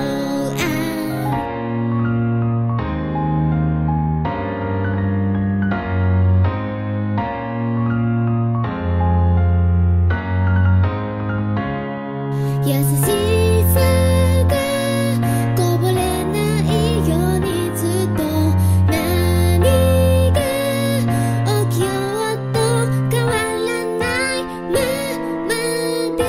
優しさがこぼれないようにずっと何が起きようと変わらないままで、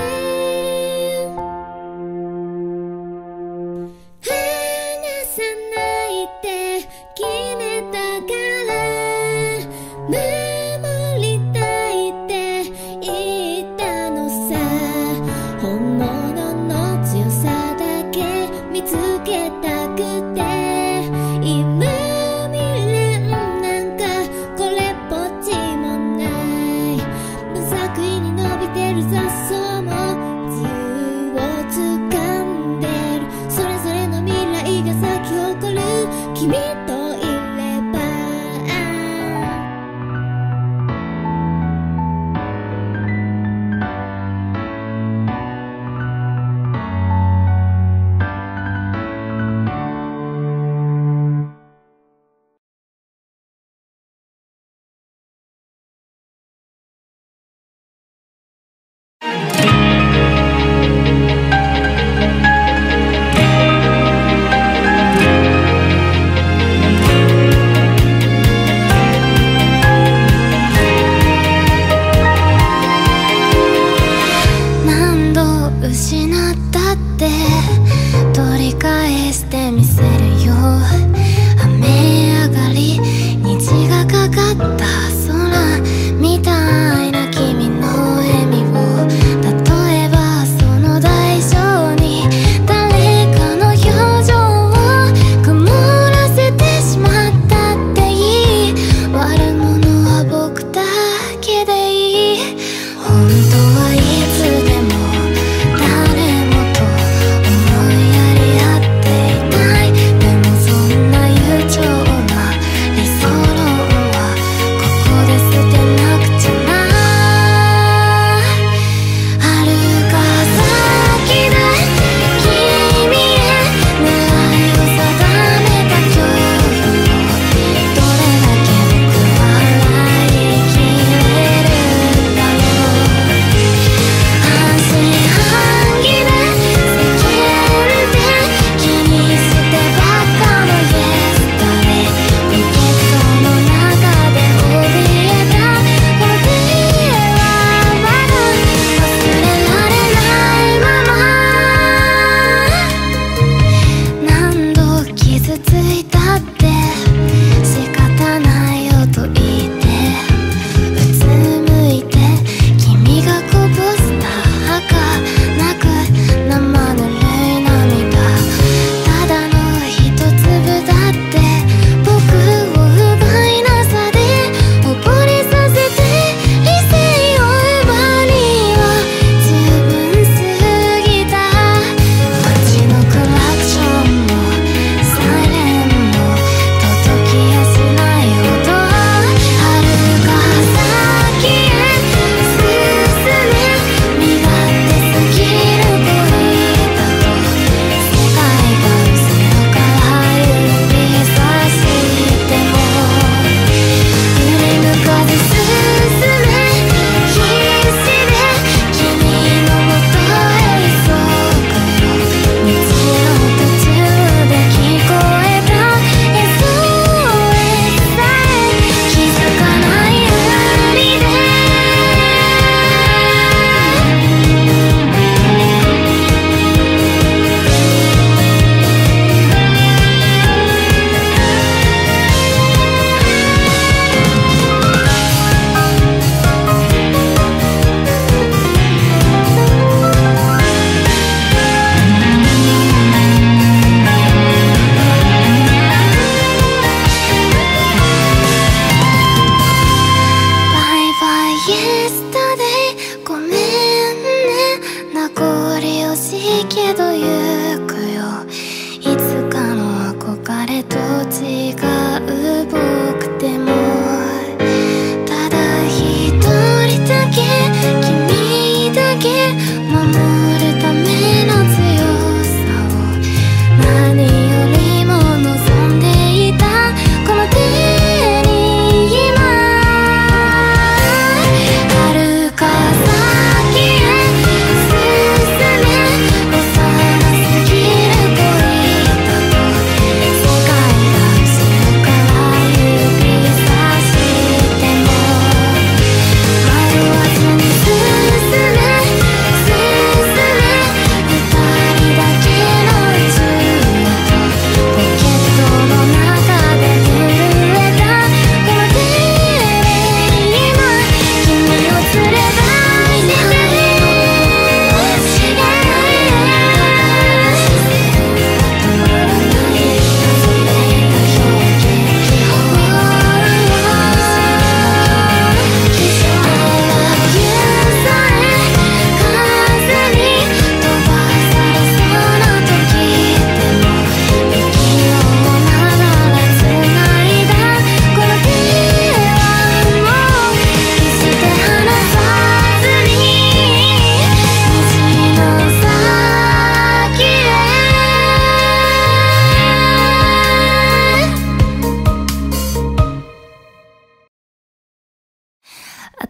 離さないって決めたから守りたいって言ったのさ。本物の強さだけ見つけたくて、今未練なんかこれっぽっちもない。無作為に伸びてる雑草も自由を掴んでる。それぞれの未来が咲き誇る君といれば。 何度失ったって取り返してみせるよ。雨上がり虹がかかった空みたいな君の笑みを、例えばその代償に誰かの表情を曇らせてしまったっていい。悪者は僕だけでいい。本当はいつでも誰もと思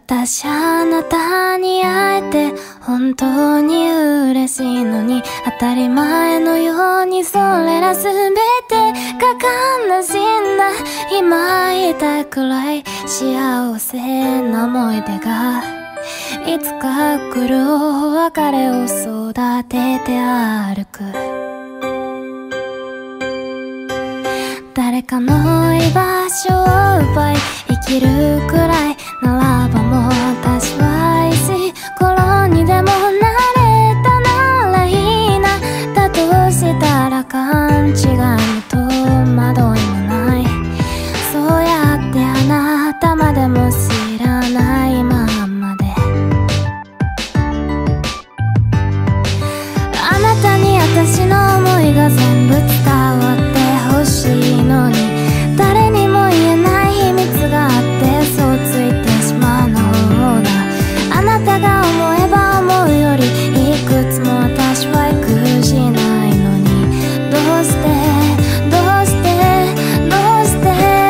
私あなたに会えて本当に嬉しいのに、当たり前のようにそれら全てが悲しんだ。今言いたいくらい幸せな思い出がいつか来るお別れを育てて歩く。誰かの居場所を奪い生きるくらいならば、もう私はいいし頃にでもなれたならいいな。だとしたら勘違いも戸惑いもない。そうやってあなたまでも知らないままで、あなたに私の思いが全部伝わってほしいのに、誰にも言えない秘密があってそうついてしまうのだ。あなたが思えば思うよりいくつも私は苦しないのに、どうしてどうしてどうして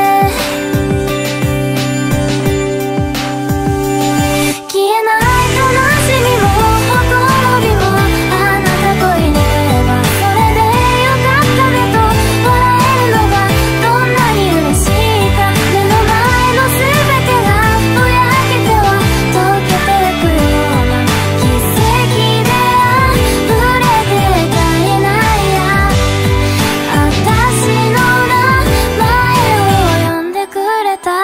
消えない悲しみもほころびも、あなたといればそれでよかったねと笑えるのがどんなに嬉しいか。目の前の全てがぼやけては溶けてくような奇跡で溢れてたいないや。私の名前を呼んでくれた。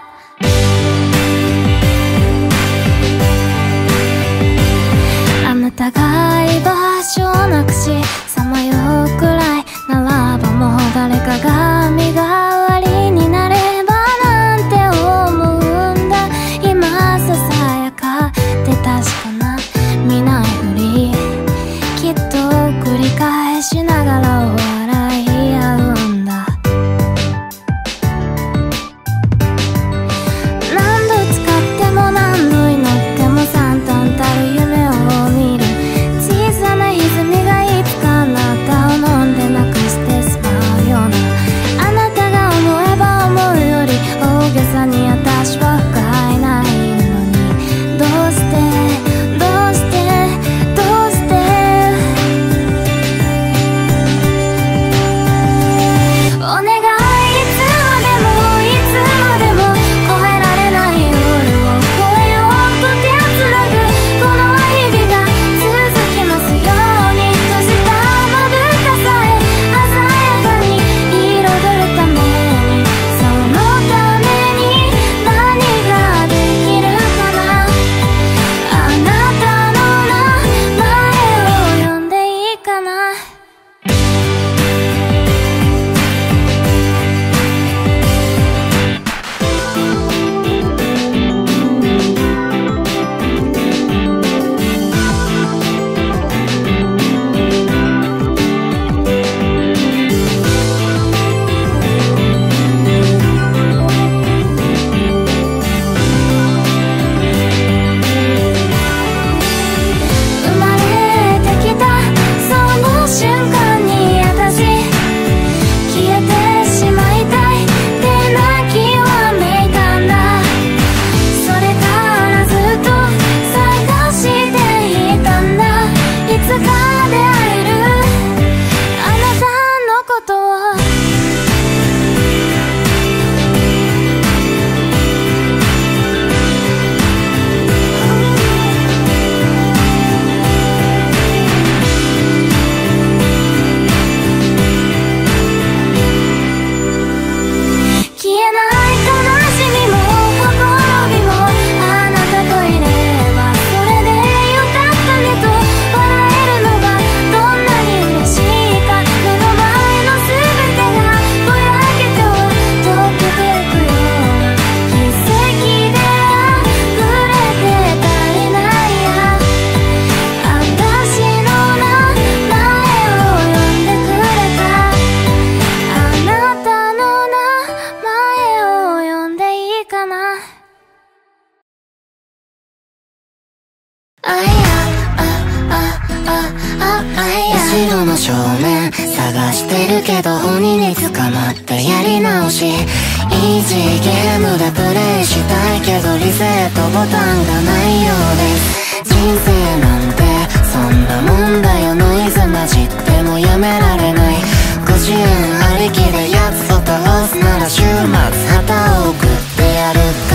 あなたが居場所をなくしさまようくらいならば、もう誰かが身代わりになればなんて思うんだ。今ささやかで確かな見ないふり、きっと繰り返しながら笑い合うんだ。何度使っても何度祈っても惨憺たる夢を見る。小さな歪みがいつかあなたを飲んでなくしてしまうような。あなたが思えば思うより大げさに私は不甲斐ないのに、どうしてどうしてどうしてお願い、いつまでもいつまでも越えられない夜を越えようと手をつなぐ。この日々が続きますように、閉じたまぶたさえ鮮やかに彩るために、そのために何ができるかな。あなたの名前を呼んでいいかな。生まれてきたその瞬間に私消えてしまいたいって泣きわめいたんだ。それからずっと探していたんだ。いつか出会えるあなたのことを。消えない悲しみもほころびも、あなたといればそれでよかったねと笑えるのがどんなに嬉しいか。目の前の全てがぼやけては溶けてくような奇跡で溢れて足りないや。私の名前を呼んでくれた。あなたの名前を呼んでいいかな。あいや後ろの正面探してるけど鬼に捕まってやり直し。 イージーゲームでプレイしたいけどリセットボタンがないようです。人生なんてそんなもんだよ。ノイズ混じってもやめられない。50円ありきでやつを倒すなら週末旗を送ってやるから。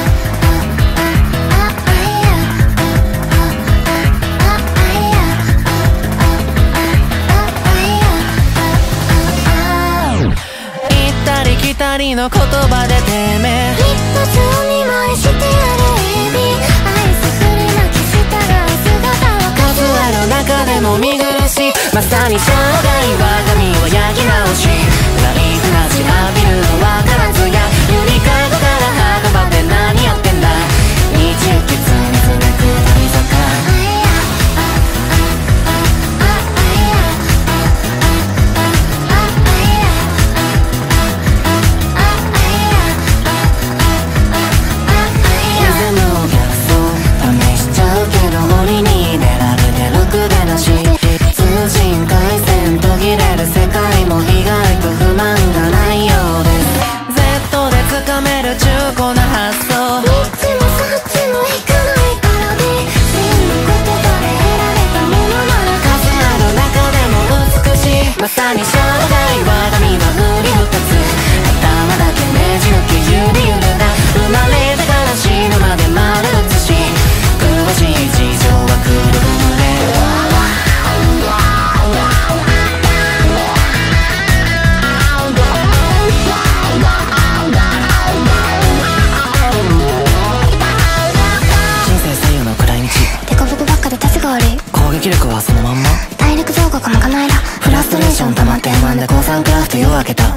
来たりの言葉でてめ一発お見舞いしてやるエビ。アイスフリなきしたが姿は数ある中でも見苦しい。まさに生涯我が身を焼き直しライフなし浴びるのはからずや。ゆりかごから墓場で何やってんだ。日行きつめつめ下り坂。通信回線途切れる世界も意外と不満がないようです。 Z でつかめる中古な発想。 どっちもそっちもいかないからで全部言葉で得られたものなら数ある中でも美しい。まさに生涯我が身は振り二つ。頭だけねじ抜き指揺るだ。生まれてから死ぬまで丸写し。詳しい事情はくるぶれ。攻撃力はそのまんま。 体力増加かまかないだ。 フラストレーション溜まって不満で降参クラフト夜明けた。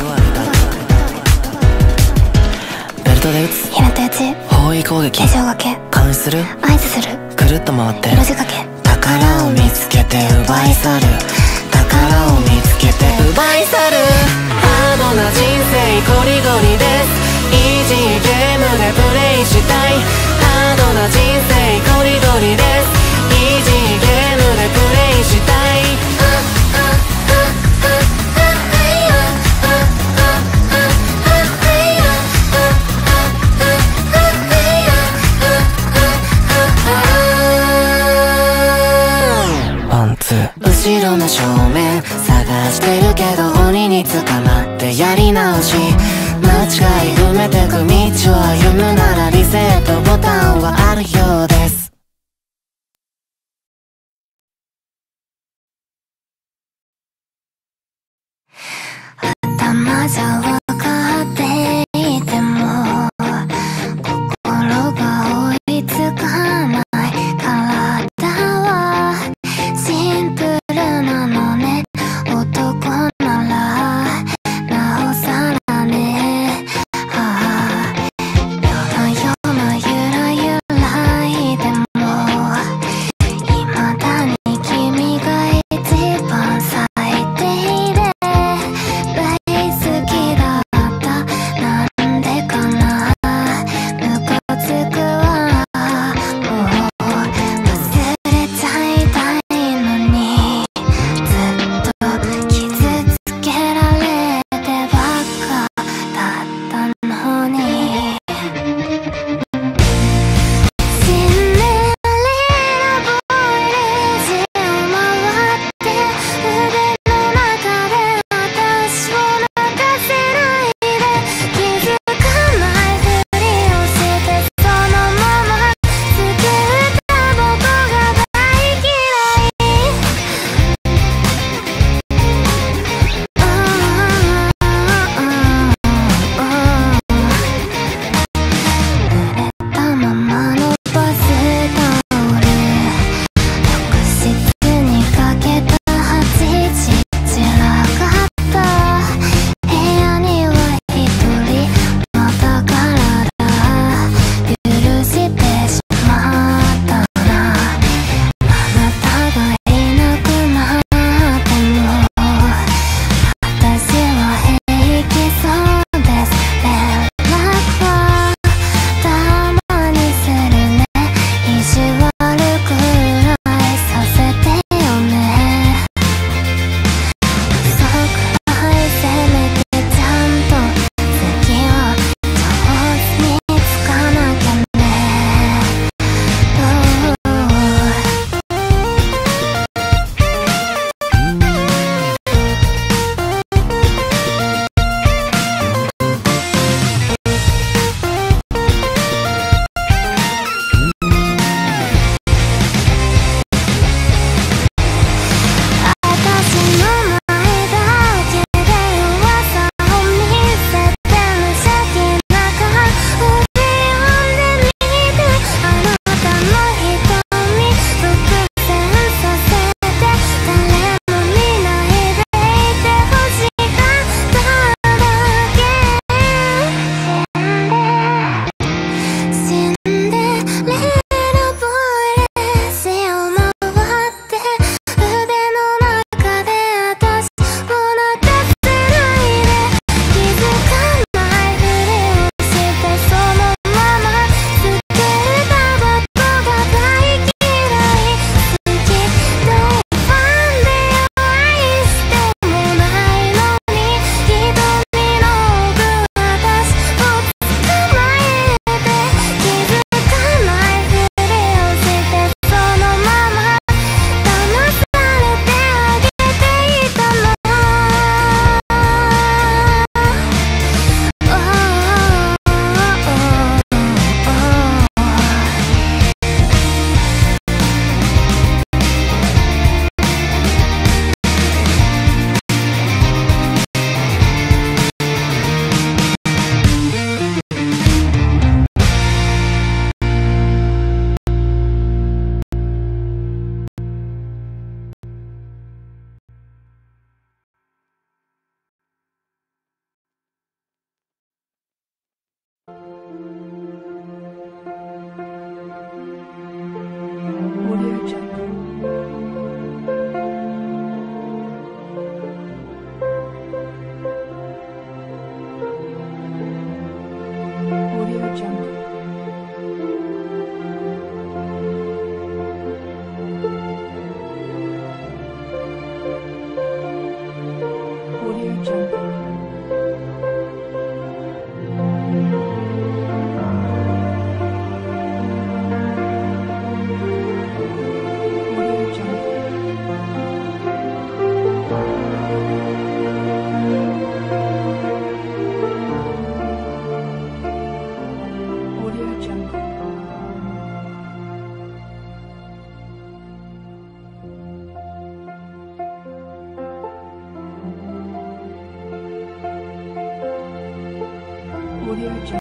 ベルトで撃つひなたやち包囲攻撃化粧がけ監視する合図するくるっと回って色仕掛け宝を見つけて奪い去る。宝を見つけて奪い去る。ハードな人生ゴリゴリです。イージーゲームでプレイしたい。ハードな人生ゴリゴリです。イージーゲームでプレイしたい。ワンツー。後ろの正面探してるけど鬼に捕まってやり直し。間違い埋めてく道を歩むならリセットボタンはあるようです。 頭じゃ分かっていても心が追いつかない。体はシンプルなのね。男ならなおさらね。夜な夜なゆらゆらいでも未だに君が一番咲いている。大好きだ